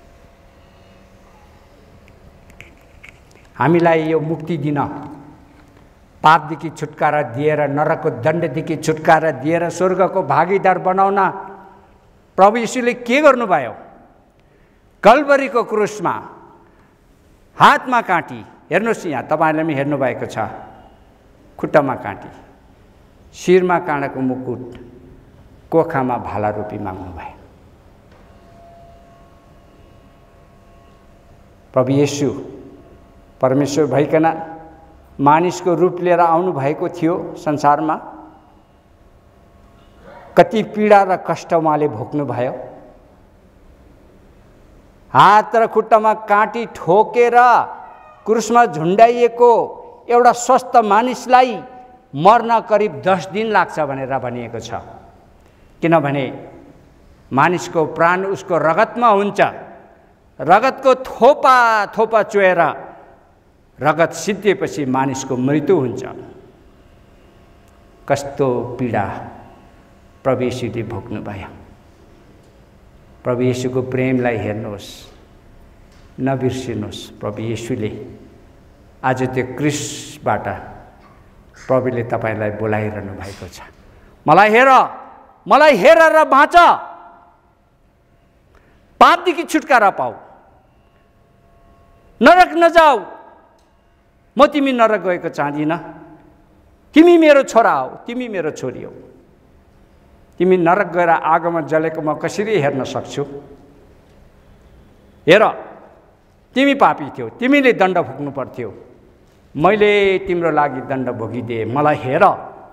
हामीलाई यो मुक्ति दिन, पापदेखि छुटकारा दिएर, नरकको दण्डदेखि छुटकारा दिएर स्वर्गको भागीदार बनाउन प्रभु यीशुले के गर्नुभयो? कल्वरीको क्रुसमा हातमा काँटी, हेर्नुहोस् यहाँ तपाईँहरूले पनि हेर्नुभएको छ, खुट्टामा काँटी, शिरमा काँडाको मुकुट, कोखामा भाला रूपी माग्नुभयो। प्रभु येशू परमेश्वर भइकन मानिसको रूप लिएर आउनुभएको थियो संसारमा। कति पीडा र कष्ट उहाँले भोग्नुभयो। हात र खुट्टामा काँटी ठोकेर क्रुसमा झुन्डाइएको एउटा स्वस्थ मानिसलाई मर्न करिब दस दिन लाग्छ भनेर भनिएको छ। किनभने मानिसको प्राण उसको रगतमा हुन्छ। रगतको थोपा थोपा चुहेर रगत सिद्धिएपछि मानिसको मृत्यु हुन्छ। कस्तो पीडा प्रभु येशूले भोग्नुभयो। प्रभु येशूको प्रेमलाई हेर्नुहोस्। नबिर्सिनुहोस्। प्रभु येशूले आज त्यो क्रुसबाट प्रभुले तपाईँलाई बोलाइरहनु भएको छ। मलाई हेर, मलाई हेर र बाँच, पापदेखि छुटकारा पाऊ, नरक नजाऊ। म तिमी नरक गएको चाहदिनँ। तिमी मेरो छोरा हौ, तिमी मेरो छोरी हौ। तिमी नरक गएर आगोमा जलेको म कसरी हेर्न सक्छु? हेर, तिमी पापी थियौ, तिमीले दण्ड भोग्नु पर्थ्यो, मैले तिम्रो लागि दण्ड भोगिदिएँ। मलाई हेर,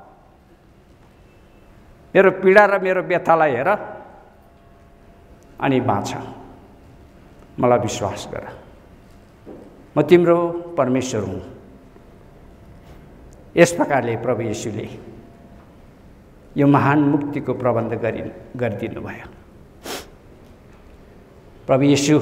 मेरो पीडा र मेरो व्यथालाई हेर अनि बाँच, मलाई विश्वास गर। म तिम्रो परमेश्वर हुँ। यस प्रकारले प्रभु येशूले यो महान मुक्तिको प्रबन्ध गरि गरिदिनु भयो। प्रभु येशू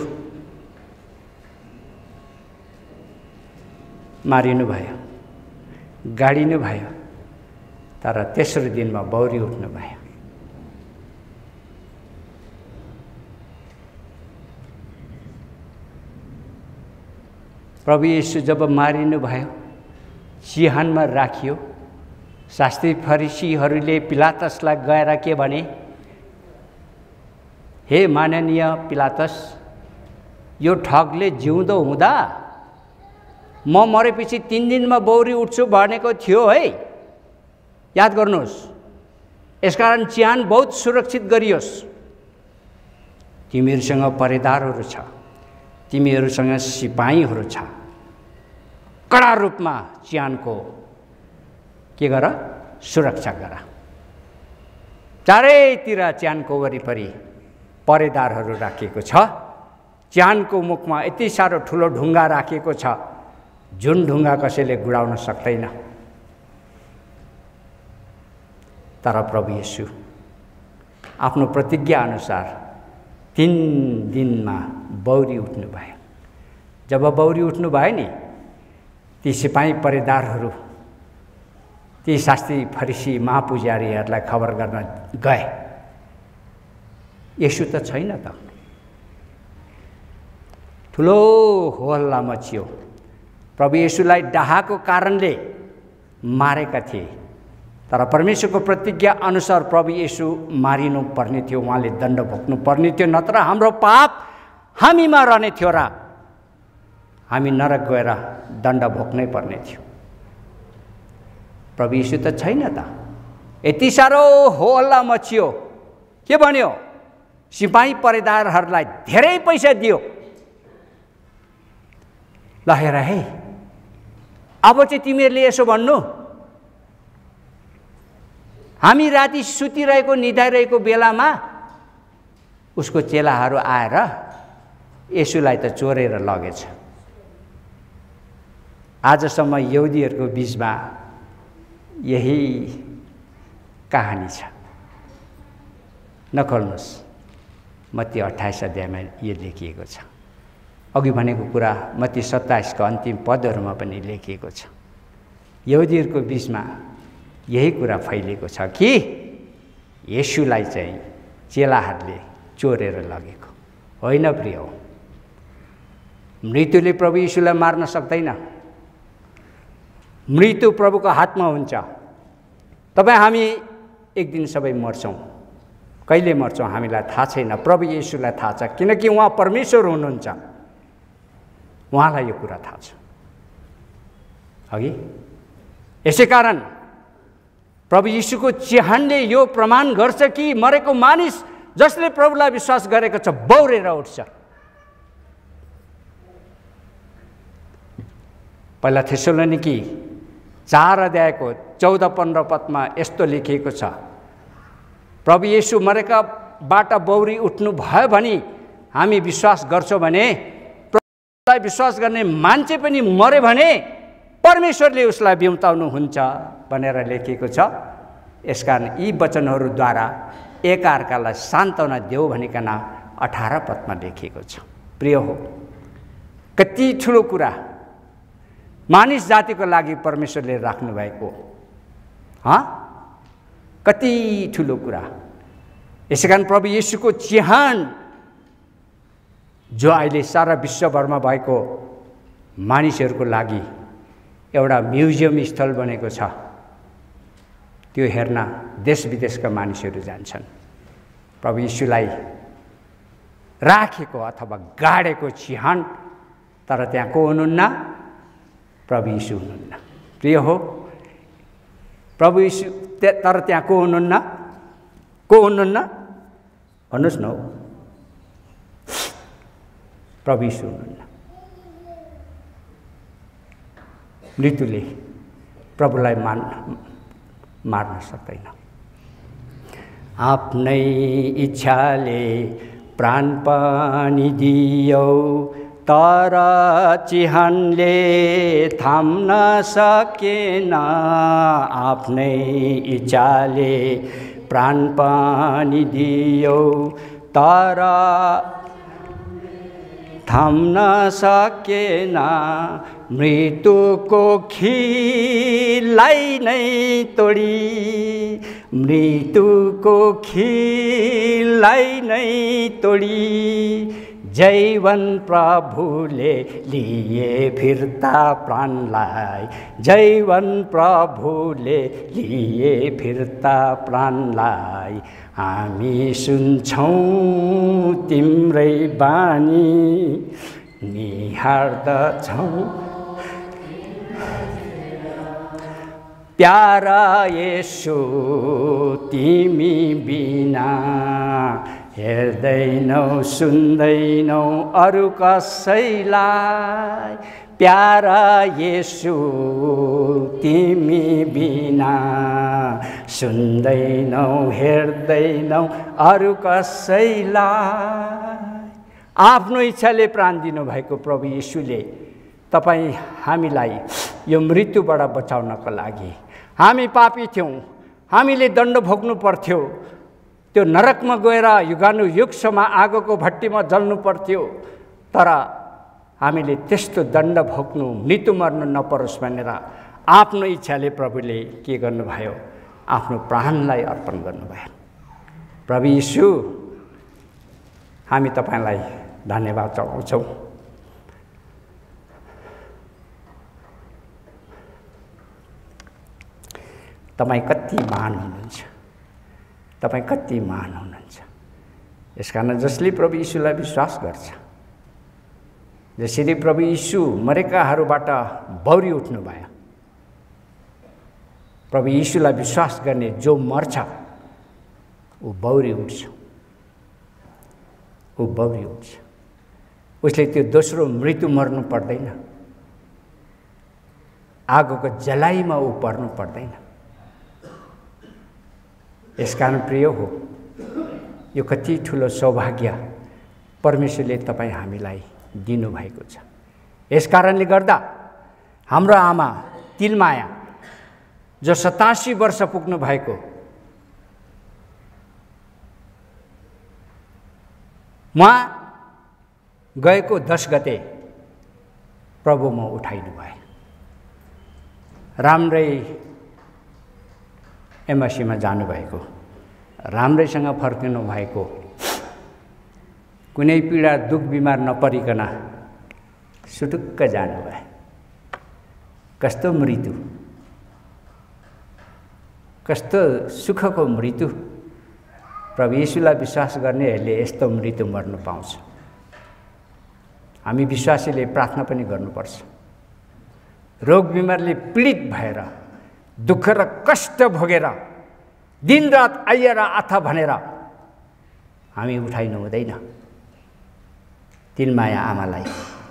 मारिनु भयो, गाडिनु भयो, तर तेस्रो दिनमा बौरी उठ्नु भयो। प्रभु येशू जब मारिनु भयो, चिहानमा राखियो, शास्त्री फरिसीहरूले पिलातसलाई गएर के भने, हे माननीय पिलातस, यो ठगले जिउँदो हुँदा म मरेपछि तीन दिनमा बौरी उठ्छु भनेको थियो है, याद गर्नुहोस्। यसकारण चिहान बहुत सुरक्षित गरियोस्। तिमीहरूसँग पहरेदारहरू छ, तिमीहरूसँग सिपाहीहरू छ। कडा रूपमा चिहानको के गर, सुरक्षा गर। चारैतिर चिहानको वरिपरि पहरेदारहरू राखिएको छ। चिहानको मुखमा यति साह्रो ठुलो ढुङ्गा राखिएको छ, जुन ढुङ्गा कसैले गुडाउन सक्दैन। तर प्रभु येशू आफ्नो प्रतिज्ञा अनुसार तीन दिनमा बौरी उठ्नु भयो। जब बौरी उठ्नु भयो नि, ती सिपाही पहरेदारहरू ती शास्त्री फरिसी महापुजारीहरूलाई खबर गर्न गए, येशू त छैन त। ठुलो होहल्ला मचियो। प्रभु येशूलाई डाहाको कारणले मारेका थिए, तर परमेश्वरको प्रतिज्ञा अनुसार प्रभु येशू मारिनु पर्ने थियो, उहाँले दण्ड भोग्नु पर्ने थियो, नत्र हाम्रो पाप हामीमा रहने थियो र हामी नरक गएर दण्ड भोग्नै पर्ने थियो। प्रभु येशू त छैन त। यति साह्रो होहल्ला मचियो। के भन्यो? सिपाही पहरेदारहरूलाई धेरै पैसा दियो। ल हेर है, अब चाहिँ तिमीहरूले यसो भन्नु, हामी राति सुतिरहेको निदाइरहेको बेलामा उसको चेलाहरू आएर येशूलाई त चोरेर लगेछ। आजसम्म यहुदीहरूको बीचमा यही कहानी छ। नखोल्नुहोस्, मत्ती अट्ठाइस अध्यायमा यो लेखिएको छ। अघि भनेको कुरा मत्ती सत्ताइसको अन्तिम पदहरूमा पनि लेखिएको छ। यहुदीहरूको बीचमा यही कुरा फैलिएको छ कि येशूलाई चाहिँ चेलाहरूले चोरेर लगेको होइन। प्रिय हो, मृत्युले प्रभु येशूलाई मार्न सक्दैन। मृत्यु प्रभुको हातमा हुन्छ। तपाईँ हामी एक दिन सबै मर्छौँ। कहिले मर्छौँ हामीलाई थाहा छैन, प्रभु येशूलाई थाहा छ, किनकि उहाँ परमेश्वर हुनुहुन्छ, उहाँलाई यो कुरा थाहा छ। अघि यसै कारण प्रभु येशूको चिहानले यो प्रमाण गर्छ कि मरेको मानिस जसले प्रभुलाई विश्वास गरेको छ बौरेर उठ्छ। पहिला थेसलोनिकी चार अध्यायको चौध पन्ध्र पदमा यस्तो लेखिएको छ, प्रभु येशू मरेकाबाट बौरी उठ्नु भयो भने हामी विश्वास गर्छौँ भने प्रभुलाई विश्वास गर्ने मान्छे पनि मरे भने परमेश्वरले उसलाई बिउताउनुहुन्छ भनेर लेखिएको छ। यसकारण यी वचनहरूद्वारा एकअर्कालाई सान्त्वना देऊ भनिकन अठार पदमा लेखिएको छ। प्रिय हो, कति ठुलो कुरा मानिस जातिको लागि परमेश्वरले राख्नुभएको, हाँ, कति ठुलो कुरा। यसै कारण प्रभु येशूको चिहान जो अहिले सारा विश्वभरमा भएको मानिसहरूको लागि एउटा म्युजियम स्थल बनेको छ, त्यो हेर्न देश विदेशका मानिसहरू जान्छन्। प्रभु यीशुलाई राखेको अथवा गाडेको चिहान, तर त्यहाँ को हुनुहुन्न? प्रभु यीशु हुनुहुन्न। प्रिय हो, प्रभु यीशु तर त्यहाँ को हुनुहुन्न? को हुनुहुन्न? भन्नुहोस् न। हो, प्रभु यीशु हुनुहुन्न। मृत्युले प्रभुलाई मान मार्न सक्दैन। आफ्नै इच्छाले प्राण पनि दियौ, तर चिहानले थाम्न सकेन। आफ्नै इच्छाले प्राण पनि दियौ, तर थाम्न सकेन। मृत्युको खीलाई नै तोडी, मृत्युको खीलाई नै तोडी, जीवन प्रभुले लिए फिर्ता प्राणलाई। जीवन प्रभुले लिए फिर्ता प्राणलाई। हामी सुन्छौँ तिम्रै बानी, निहार्दछौँ प्यारा येशू तिमी बिना। हेर्दैनौ सुन्दैनौ अरू कसैलाई, प्यारा येशू तिमी बिना। सुन्दैनौ हेर्दैनौ अरू कसैलाई। आफ्नो इच्छाले प्राण दिनुभएको प्रभु येशूले तपाईँ हामीलाई यो मृत्युबाट बचाउनको लागि, हामी पापी थियौँ, हामीले दण्ड भोग्नु पर्थ्यो, त्यो नरकमा गएर युगानुयुगसम्म आगोको भट्टीमा जल्नु पर्थ्यो, तर हामीले त्यस्तो दण्ड भोग्नु, मृत्यु मर्नु नपरोस् भनेर आफ्नो इच्छाले प्रभुले के गर्नुभयो? आफ्नो प्राणलाई अर्पण गर्नुभयो। प्रभु यीशु, हामी तपाईँलाई धन्यवाद चढाउँछौँ। तपाईँ कति महान हुनुहुन्छ, तपाईँ कति महान हुनुहुन्छ। यसकारण जसले प्रभु यीशुलाई विश्वास गर्छ, जसरी प्रभु यीशु मरेकाहरूबाट बौरी उठ्नुभयो, प्रभु यीशुलाई विश्वास गर्ने जो मर्छ ऊ बौरी उठ्छ, ऊ बौरी उठ्छ। उसले त्यो दोस्रो मृत्यु मर्नु पर्दैन, आगोको जलाइमा ऊ पर्नु पर्दैन। यसकारण प्रिय हो, यो कति ठुलो सौभाग्य परमेश्वरले तपाईँ हामीलाई दिनुभएको छ। यसकारणले गर्दा हाम्रो आमा तिलमाया जो सतासी वर्ष पुग्नु भएको, उहाँ गएको दस गते प्रभुमा उठाइनु भयो। राम्रै एमएससीमा जानुभएको, राम्रैसँग फर्किनु भएको, कुनै पीडा दुख बिमार नपरिकन सुटुक्क जानुभयो। कस्तो मृत्यु, कस्तो सुखको मृत्यु। प्रभु यीशुलाई विश्वास गर्नेहरूले यस्तो मृत्यु मर्नु पाउँछ। हामी विश्वासीले प्रार्थना पनि गर्नुपर्छ। रोग बिमारले पीडित भएर, दुःख र कष्ट भोगेर, दिनरात आइएर आथा भनेर हामी उठाइनु हुँदैन। तिलमाया आमालाई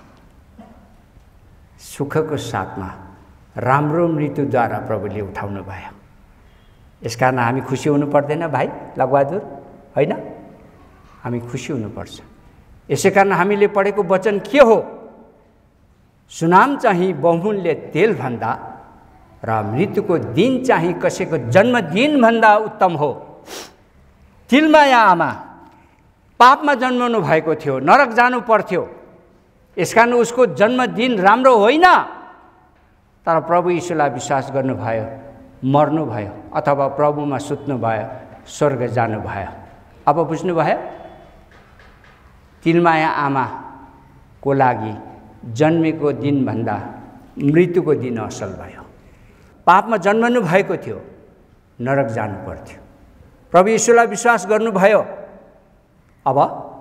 सुखको साथमा राम्रो मृत्युद्वारा प्रभुले उठाउनु भयो। यसकारण हामी खुसी हुनु पर्दैन भाइ लगबहादुर, होइन? हामी खुसी हुनुपर्छ। यसै कारण हामीले पढेको वचन के हो? सुनाम चाहिँ बहुमूल्य तेलभन्दा र मृत्युको दिन चाहिँ कसैको जन्मदिनभन्दा उत्तम हो। तिलमाया आमा पापमा जन्मनु भएको थियो, नरक जानु पर्थ्यो। यसकारण उसको जन्मदिन राम्रो होइन, तर प्रभु यीशुलाई विश्वास गर्नुभयो, मर्नुभयो अथवा प्रभुमा सुत्नुभयो, स्वर्ग जानुभयो। अब बुझ्नुभयो? तिलमाया आमा को लागि जन्मेको दिनभन्दा मृत्युको दिन असल भयो। पापमा जन्मनु भएको थियो, नरक जानु पर्थ्यो। प्रभु यीशुलाई विश्वास गर्नुभयो, अब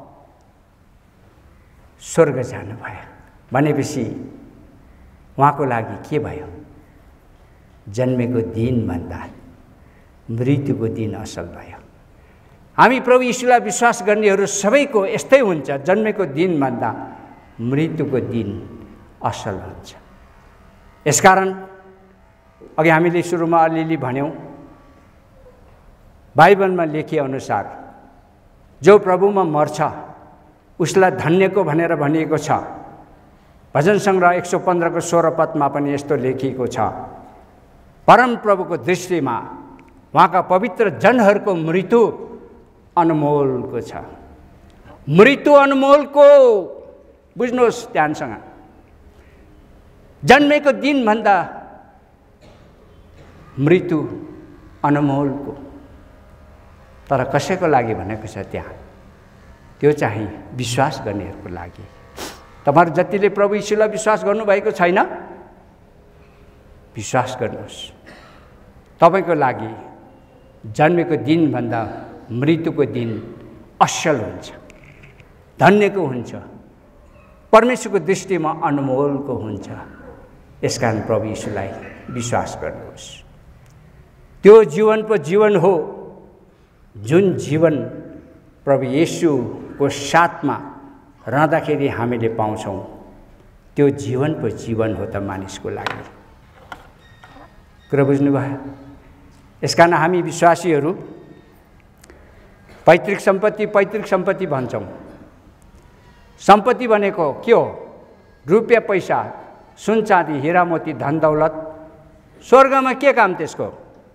स्वर्ग जानुभयो भनेपछि उहाँको लागि के भयो? जन्मेको दिनभन्दा मृत्युको दिन असल भयो। हामी प्रभु यीशुलाई विश्वास गर्नेहरू सबैको यस्तै हुन्छ, जन्मेको दिनभन्दा मृत्युको दिन असल हुन्छ। यसकारण अघि हामीले सुरुमा अलिअलि भन्यौँ, बाइबलमा लेखिए अनुसार जो प्रभुमा मर्छ उसलाई धन्यको भनेर भनिएको छ। भजन सङ्ग्रह एक सौ पन्ध्रको सोह्र पदमा पनि यस्तो लेखिएको छ, परम प्रभुको दृष्टिमा उहाँका पवित्र जनहरूको मृत्यु अनमोलको छ। मृत्यु अनमोलको, बुझ्नुहोस् ध्यानसँग, जन्मेको दिनभन्दा मृत्यु अनमोलको। तर कसैको लागि भनेको छ त्यहाँ, त्यो चाहिँ विश्वास गर्नेहरूको लागि। तपाईहरु जतिले प्रभु यीशुलाई विश्वास गर्नुभएको छैन, विश्वास गर्नुहोस्, तपाईको लागि जन्मेको दिनभन्दा मृत्युको दिन असल हुन्छ, धन्यको हुन्छ, परमेश्वरको दृष्टिमा अनमोलको हुन्छ। यसकारण प्रभु यीशुलाई विश्वास गर्नुहोस्। त्यो जीवन पो जीवन हो जुन जीवन प्रभु येशूको साथमा रहँदाखेरि हामीले पाउँछौँ। त्यो जीवन पो जीवन हो त मानिसको लागि। कुरा बुझ्नुभयो? यसकारण हामी विश्वासीहरू पैतृक सम्पत्ति पैतृक सम्पत्ति भन्छौँ। सम्पत्ति भनेको के हो? रुपियाँ पैसा, सुन चाँदी, हिरा मोती, धन दौलत। स्वर्गमा के काम त्यसको?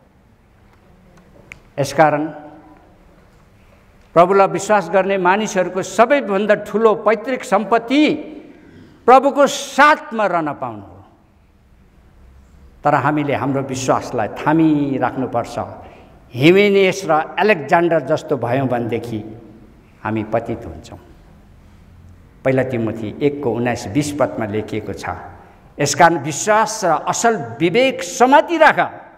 यसकारण प्रभुलाई विश्वास गर्ने मानिसहरूको सबैभन्दा ठुलो पैतृक सम्पत्ति प्रभुको साथमा रहन पाउनु हो। तर हामीले हाम्रो विश्वासलाई थामिराख्नुपर्छ। हिमेनियस र एलेक्जान्डर जस्तो भयौँ भनेदेखि हामी पतित हुन्छौँ। पहिला तिमोथी एक को उन्नाइस बीस पदमा लेखिएको छ, यसकारण विश्वास र असल विवेक समाति राख,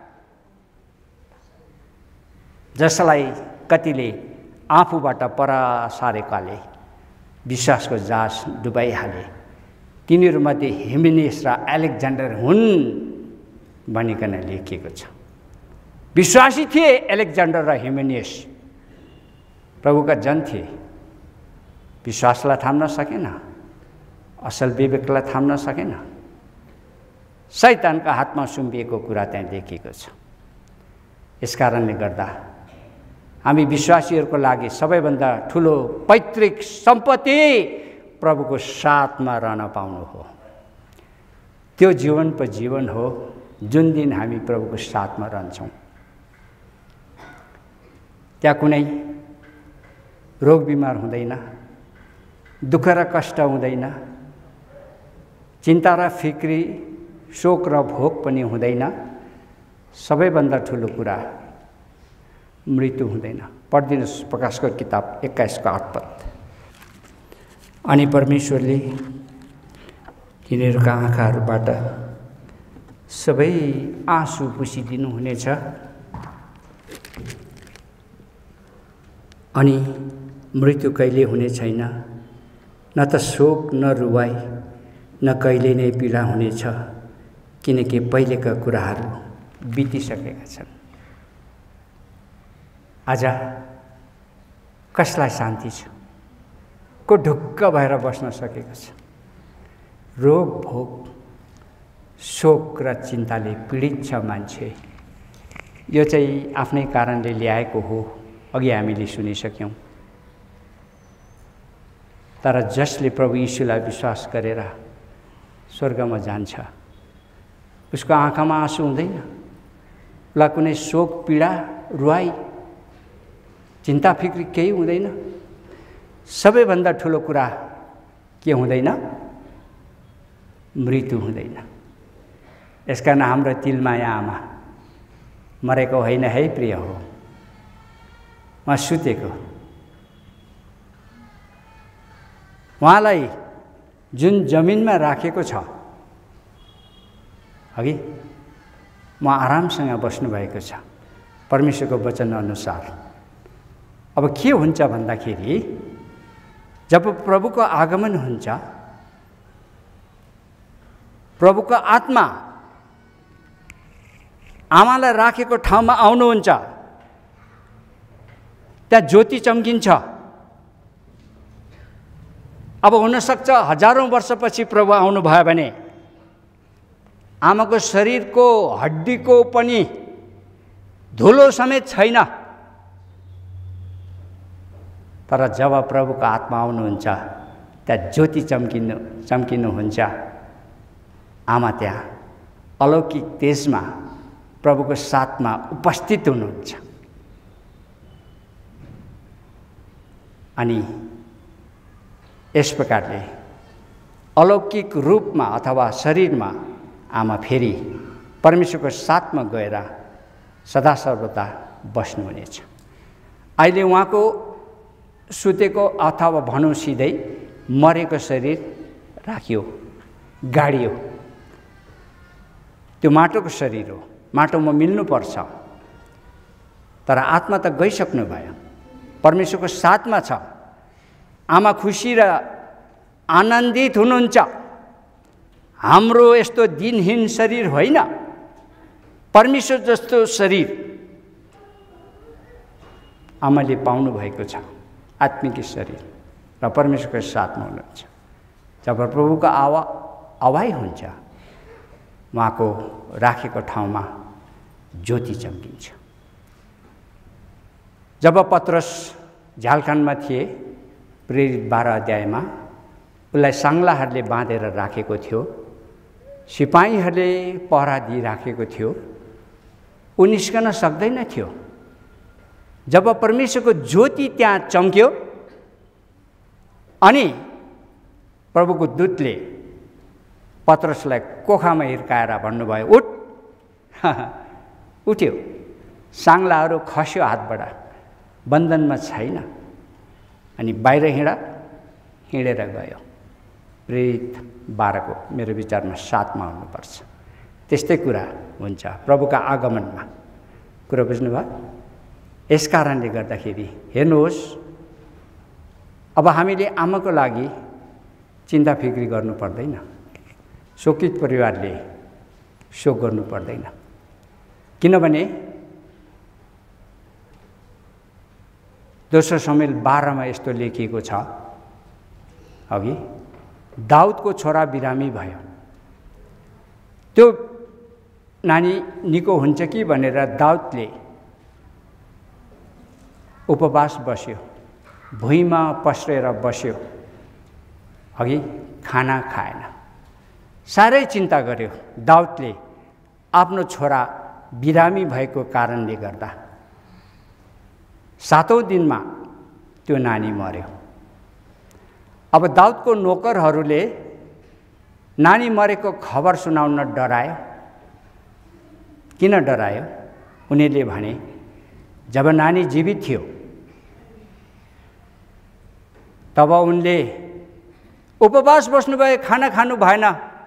जसलाई कतिले आफूबाट पर सारेकाले विश्वासको जहाज डुबाइहाले। तिनीहरूमध्ये हिमेनियस र एलेक्जान्डर हुन् भनिकन लेखिएको छ। विश्वासी थिए एलेक्जान्डर र हिमेनियस, प्रभुका जन थिए। विश्वासलाई थाम्न सकेन, असल विवेकलाई थाम्न सकेन। शैतानका हातमा सुम्पिएको कुरा त्यहाँ लेखिएको छ। यसकारणले गर्दा हामी विश्वासीहरूको लागि सबैभन्दा ठुलो पैतृक सम्पत्ति प्रभुको साथमा रहन पाउनु हो। त्यो जीवन पो जीवन हो जुन दिन हामी प्रभुको साथमा रहन्छौँ। त्यहाँ कुनै रोग बिमार हुँदैन, दुःख र कष्ट हुँदैन, चिन्ता र फिक्री, शोक र भोग पनि हुँदैन। सबैभन्दा ठुलो कुरा मृत्यु हुँदैन। पढिदिनुहोस् प्रकाशको किताब एक्काइसको आठ पद। अनि परमेश्वरले तिनीहरूका आँखाहरूबाट सबै आँसु पुछिदिनु हुनेछ, अनि मृत्यु कहिले हुने छैन, न त शोक न रुवाई, न कहिले नै पीडा हुनेछ, किनकि पहिलेका कुराहरू बितिसकेका छन्। आज कसलाई शान्ति छ? को ढुक्क भएर बस्न सकेको छ? रोग भोग, शोक र चिन्ताले पीडित छ मान्छे। यो चाहिँ आफ्नै कारणले ल्याएको हो, अघि हामीले सुनिसक्यौँ। तर जसले प्रभु यीशुलाई विश्वास गरेर स्वर्गमा जान्छ, उसको आँखामा आँसु हुँदैन, उसलाई कुनै शोक पीडा रुवाई चिन्ता फिक्री केही हुँदैन। सबैभन्दा ठुलो कुरा के हुँदैन? मृत्यु हुँदैन। यसकारण हाम्रो तिलमाया आमा मरेको होइन है प्रिय हो, उहाँ सुतेको। उहाँलाई जुन जमिनमा राखेको छ, अघि म आरामसँग बस्नुभएको छ परमेश्वरको वचन अनुसार। अब के हुन्छ भन्दाखेरि जब प्रभुको आगमन हुन्छ, प्रभुको आत्मा आमालाई राखेको ठाउँमा आउनुहुन्छ, त्यहाँ ज्योति चम्किन्छ। अब हुनसक्छ हजारौँ वर्षपछि प्रभु आउनुभयो भने आमाको शरीरको हड्डीको पनि धुलो समेत छैन, तर जब प्रभुको आत्मा आउनुहुन्छ त्यहाँ ज्योति चम्किनु चम्किनुहुन्छ। आमा त्यहाँ अलौकिक तेजमा प्रभुको साथमा उपस्थित हुनुहुन्छ। अनि यस प्रकारले अलौकिक रूपमा अथवा शरीरमा आमा फेरि परमेश्वरको साथमा गएर सदा सर्वदा बस्नुहुनेछ। अहिले उहाँको सुतेको अथवा भनौँ सिधै मरेको शरीर राखियो, गाडियो। त्यो माटोको शरीर हो, माटोमा मिल्नुपर्छ। तर आत्मा त गइसक्नु भयो, परमेश्वरको साथमा छ। आमा खुसी र आनन्दित हुनुहुन्छ। हाम्रो यस्तो दिनहीन शरीर होइन, परमेश्वर जस्तो शरीर आमाले पाउनु भएको छ, आत्मिक शरीर, र परमेश्वरको साथमा हुनुहुन्छ। जब प्रभुको आवा आवाज हुन्छ, उहाँको राखेको ठाउँमा ज्योति चम्किन्छ। जब पत्रस झ्यालखानमा थिए, प्रेरित बाह्र अध्यायमा उसलाई साङ्लाहरूले बाँधेर राखेको थियो, सिपाहीहरूले पहरा दिइराखेको थियो, ऊ निस्कन सक्दैन थियो। जब परमेश्वरको ज्योति त्यहाँ चम्क्यो अनि प्रभुको दूतले पत्रसलाई कोखामा हिर्काएर भन्नुभयो, उठ। उठ्यो, साङ्लाहरू खस्यो हातबाट, बन्धनमा छैन। अनि बाहिर हिँडा हिँडेर गयो। प्रेरित बाह्रको मेरो विचारमा साथमा हुनुपर्छ। त्यस्तै कुरा हुन्छ प्रभुका आगमनमा। कुरा बुझ्नुभयो? यस कारणले गर्दाखेरि हेर्नुहोस्, अब हामीले आमाको लागि चिन्ता फिक्री गर्नु पर्दैन, शोकित परिवारले शोक गर्नु पर्दैन। किनभने दोस्रो शमूएल बाह्रमा यस्तो लेखिएको छ, अघि दाउदको छोरा बिरामी भयो। त्यो नानी निको हुन्छ कि भनेर दाउदले उपवास बस्यो, भुइँमा पस्रेर बस्यो, अघि खाना खाएन, साह्रै चिन्ता गर्यो दाउदले आफ्नो छोरा बिरामी भएको कारणले गर्दा। सातौँ दिनमा त्यो नानी मर्यो। अब दाउदको नोकरहरूले नानी मरेको खबर सुनाउन डरायो। किन डरायो? उनीहरूले भने जब नानी जीवित थियो तब उनले उपवास बस्नुभयो, खाना खानु भएन,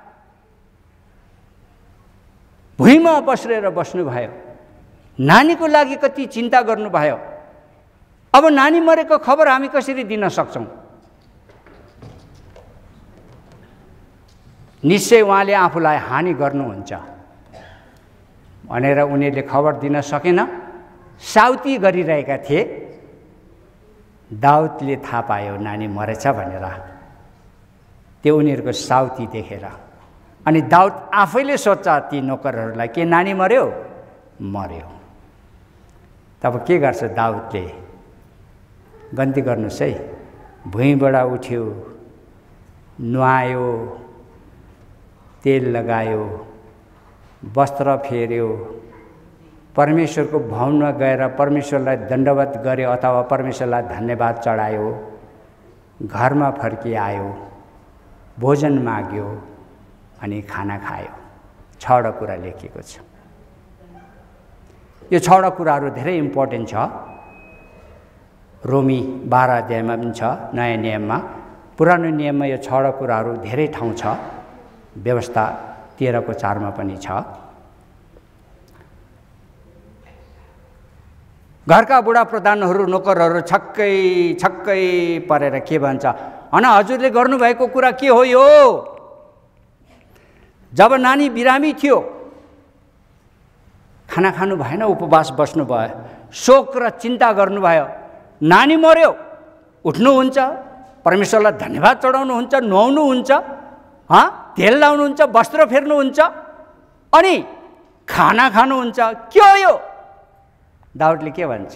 भुइँमा पस्रेर बस्नुभयो, नानीको लागि कति चिन्ता गर्नुभयो। अब नानी मरेको खबर हामी कसरी दिन सक्छौँ? निश्चय उहाँले आफूलाई हानि गर्नुहुन्छ भनेर उनीहरूले खबर दिन सकेन, साउती गरिरहेका थिए। दाउदले थाहा पायो नानी मरेछ भनेर, त्यो उनीहरूको साउती देखेर। अनि दाउद आफैले सोच्छ ती नोकरहरूलाई, के नानी मर्यो? मर्यो। तब के गर्छ दाउदले? गन्ती गर्नुहोस् है, भुइँबाट उठ्यो, नुहायो, तेल लगायो, वस्त्र फेर्यो, परमेश्वरको भवनमा गएर परमेश्वरलाई दण्डवत गर्यो अथवा परमेश्वरलाई धन्यवाद चढायो, घरमा फर्किआयो, भोजन माग्यो अनि खाना खायो। छवटा कुरा लेखिएको छ। यो छवटा कुराहरू धेरै इम्पोर्टेन्ट छ। रोमी बाह्र अध्यायमा पनि छ, नयाँ नियममा पुरानो नियममा यो छवटा कुराहरू धेरै ठाउँ छ, व्यवस्था तेह्रको चारमा पनि छ। घरका बुढा प्रधानहरू नोकरहरू छक्कै छक्कै परेर के भन्छ, हन हजुरले गर्नुभएको कुरा के हो यो? जब नानी बिरामी थियो खाना खानु भएन, उपवास बस्नुभयो, शोक र चिन्ता गर्नुभयो, नानी मर्यो, उठ्नुहुन्छ, परमेश्वरलाई धन्यवाद चढाउनुहुन्छ, नुहाउनुहुन्छ, हाँ तेल लाउनुहुन्छ, वस्त्र फेर्नुहुन्छ, अनि खाना खानुहुन्छ, के हो यो? दाउदले के भन्छ,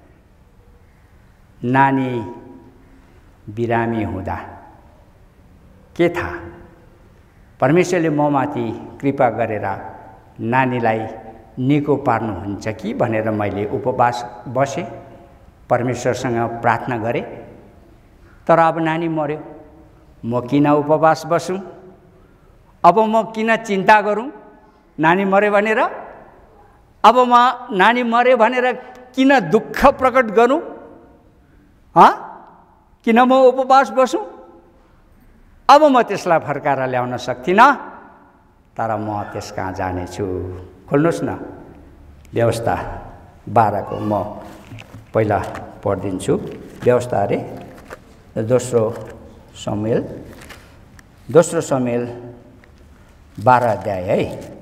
नानी बिरामी हुँदा के थाहा, परमेश्वरले ममाथि कृपा गरेर नानीलाई निको पार्नुहुन्छ कि भनेर मैले उपवास बसेँ, परमेश्वरसँग प्रार्थना गरेँ। तर अब नानी मर्यो, म किन उपवास बसौँ? अब म किन चिन्ता गरौँ नानी मर्यो भनेर? अब म नानी मर्यो भनेर किन दुःख प्रकट गरौँ? हाँ, किन म उपवास बसौँ? अब म त्यसलाई फर्काएर ल्याउन सक्दिनँ, तर म त्यस कहाँ जानेछु। खोल्नुहोस् न व्यवस्था बाह्रको, म पहिला पढिदिन्छु। व्यवस्था अरे दोस्रो समुएल, दोस्रो समुएल बाह्र अध्याय है,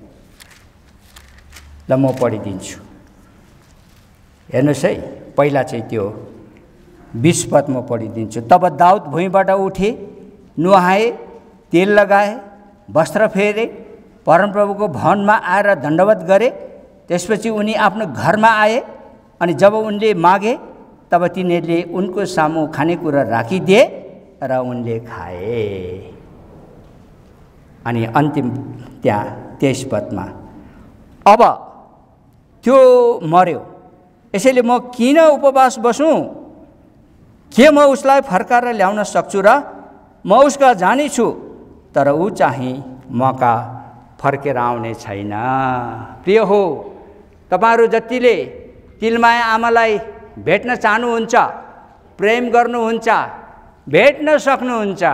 ल म पढिदिन्छु। हेर्नुहोस् है, पहिला चाहिँ त्यो बीस पद म पढिदिन्छु। तब दाउद भुइँबाट उठे, नुहाए, तेल लगाए, वस्त्र फेरे, परमप्रभुको भवनमा आएर दण्डवत गरे। त्यसपछि उनी आफ्नो घरमा आए, अनि जब उनले मागे तब तिनीहरूले उनको सामु खानेकुरा राखिदिए र उनले खाए। अनि अन्तिम त्यहाँ तेइस पदमा, अब त्यो मर्यो, यसैले म किन उपवास बसौँ? के म उसलाई फर्काएर ल्याउन सक्छु र? म उसका जानेछु, तर ऊ चाहिँ मका फर्केर आउने छैन। प्रिय हो, तपाईहरू जतिले तिलमाया आमालाई भेट्न चाहनुहुन्छ, प्रेम गर्नुहुन्छ, भेट्न सक्नुहुन्छ,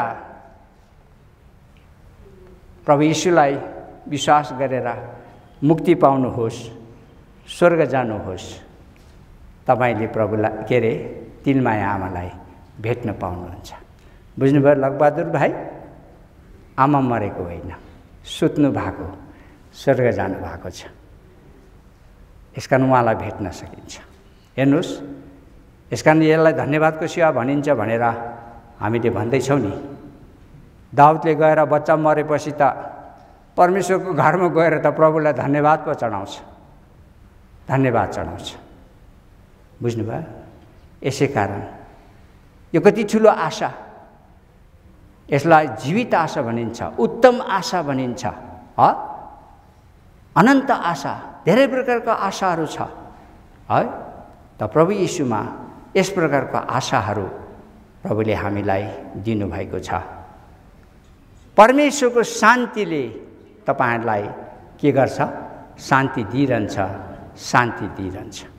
प्रभु यीशुलाई विश्वास गरेर मुक्ति पाउनुहोस्, स्वर्ग जानुहोस्। तपाईले प्रभुलाई के अरे तिलमाया आमालाई भेट्न पाउनुहुन्छ। बुझ्नुभयो लगबहादुर भाइ? आमा मरेको होइन, सुत्नु भएको, स्वर्ग जानु भएको छ। यसकारण उहाँलाई भेट्न सकिन्छ। हेर्नुहोस्, यसकारण यसलाई धन्यवादको सेवा भनिन्छ भनेर हामीले भन्दैछौँ नि। दाउदले गएर बच्चा मरेपछि त परमेश्वरको घरमा गएर त प्रभुलाई धन्यवाद पो चढाउँछ, धन्यवाद चढाउँछ। बुझ्नुभयो? यसै कारण यो कति ठुलो आशा, यसलाई जीवित आशा भनिन्छ, उत्तम आशा भनिन्छ, है? अनन्त आशा, धेरै प्रकारका आशाहरू छ, है? त प्रभु यीशुमा यस प्रकारका आशाहरू प्रभुले हामीलाई दिनुभएको छ। परमेश्वरको शान्तिले तपाईहरूलाई के गर्छ? शान्ति दिइरहन्छ, शान्ति दिइरहन्छ।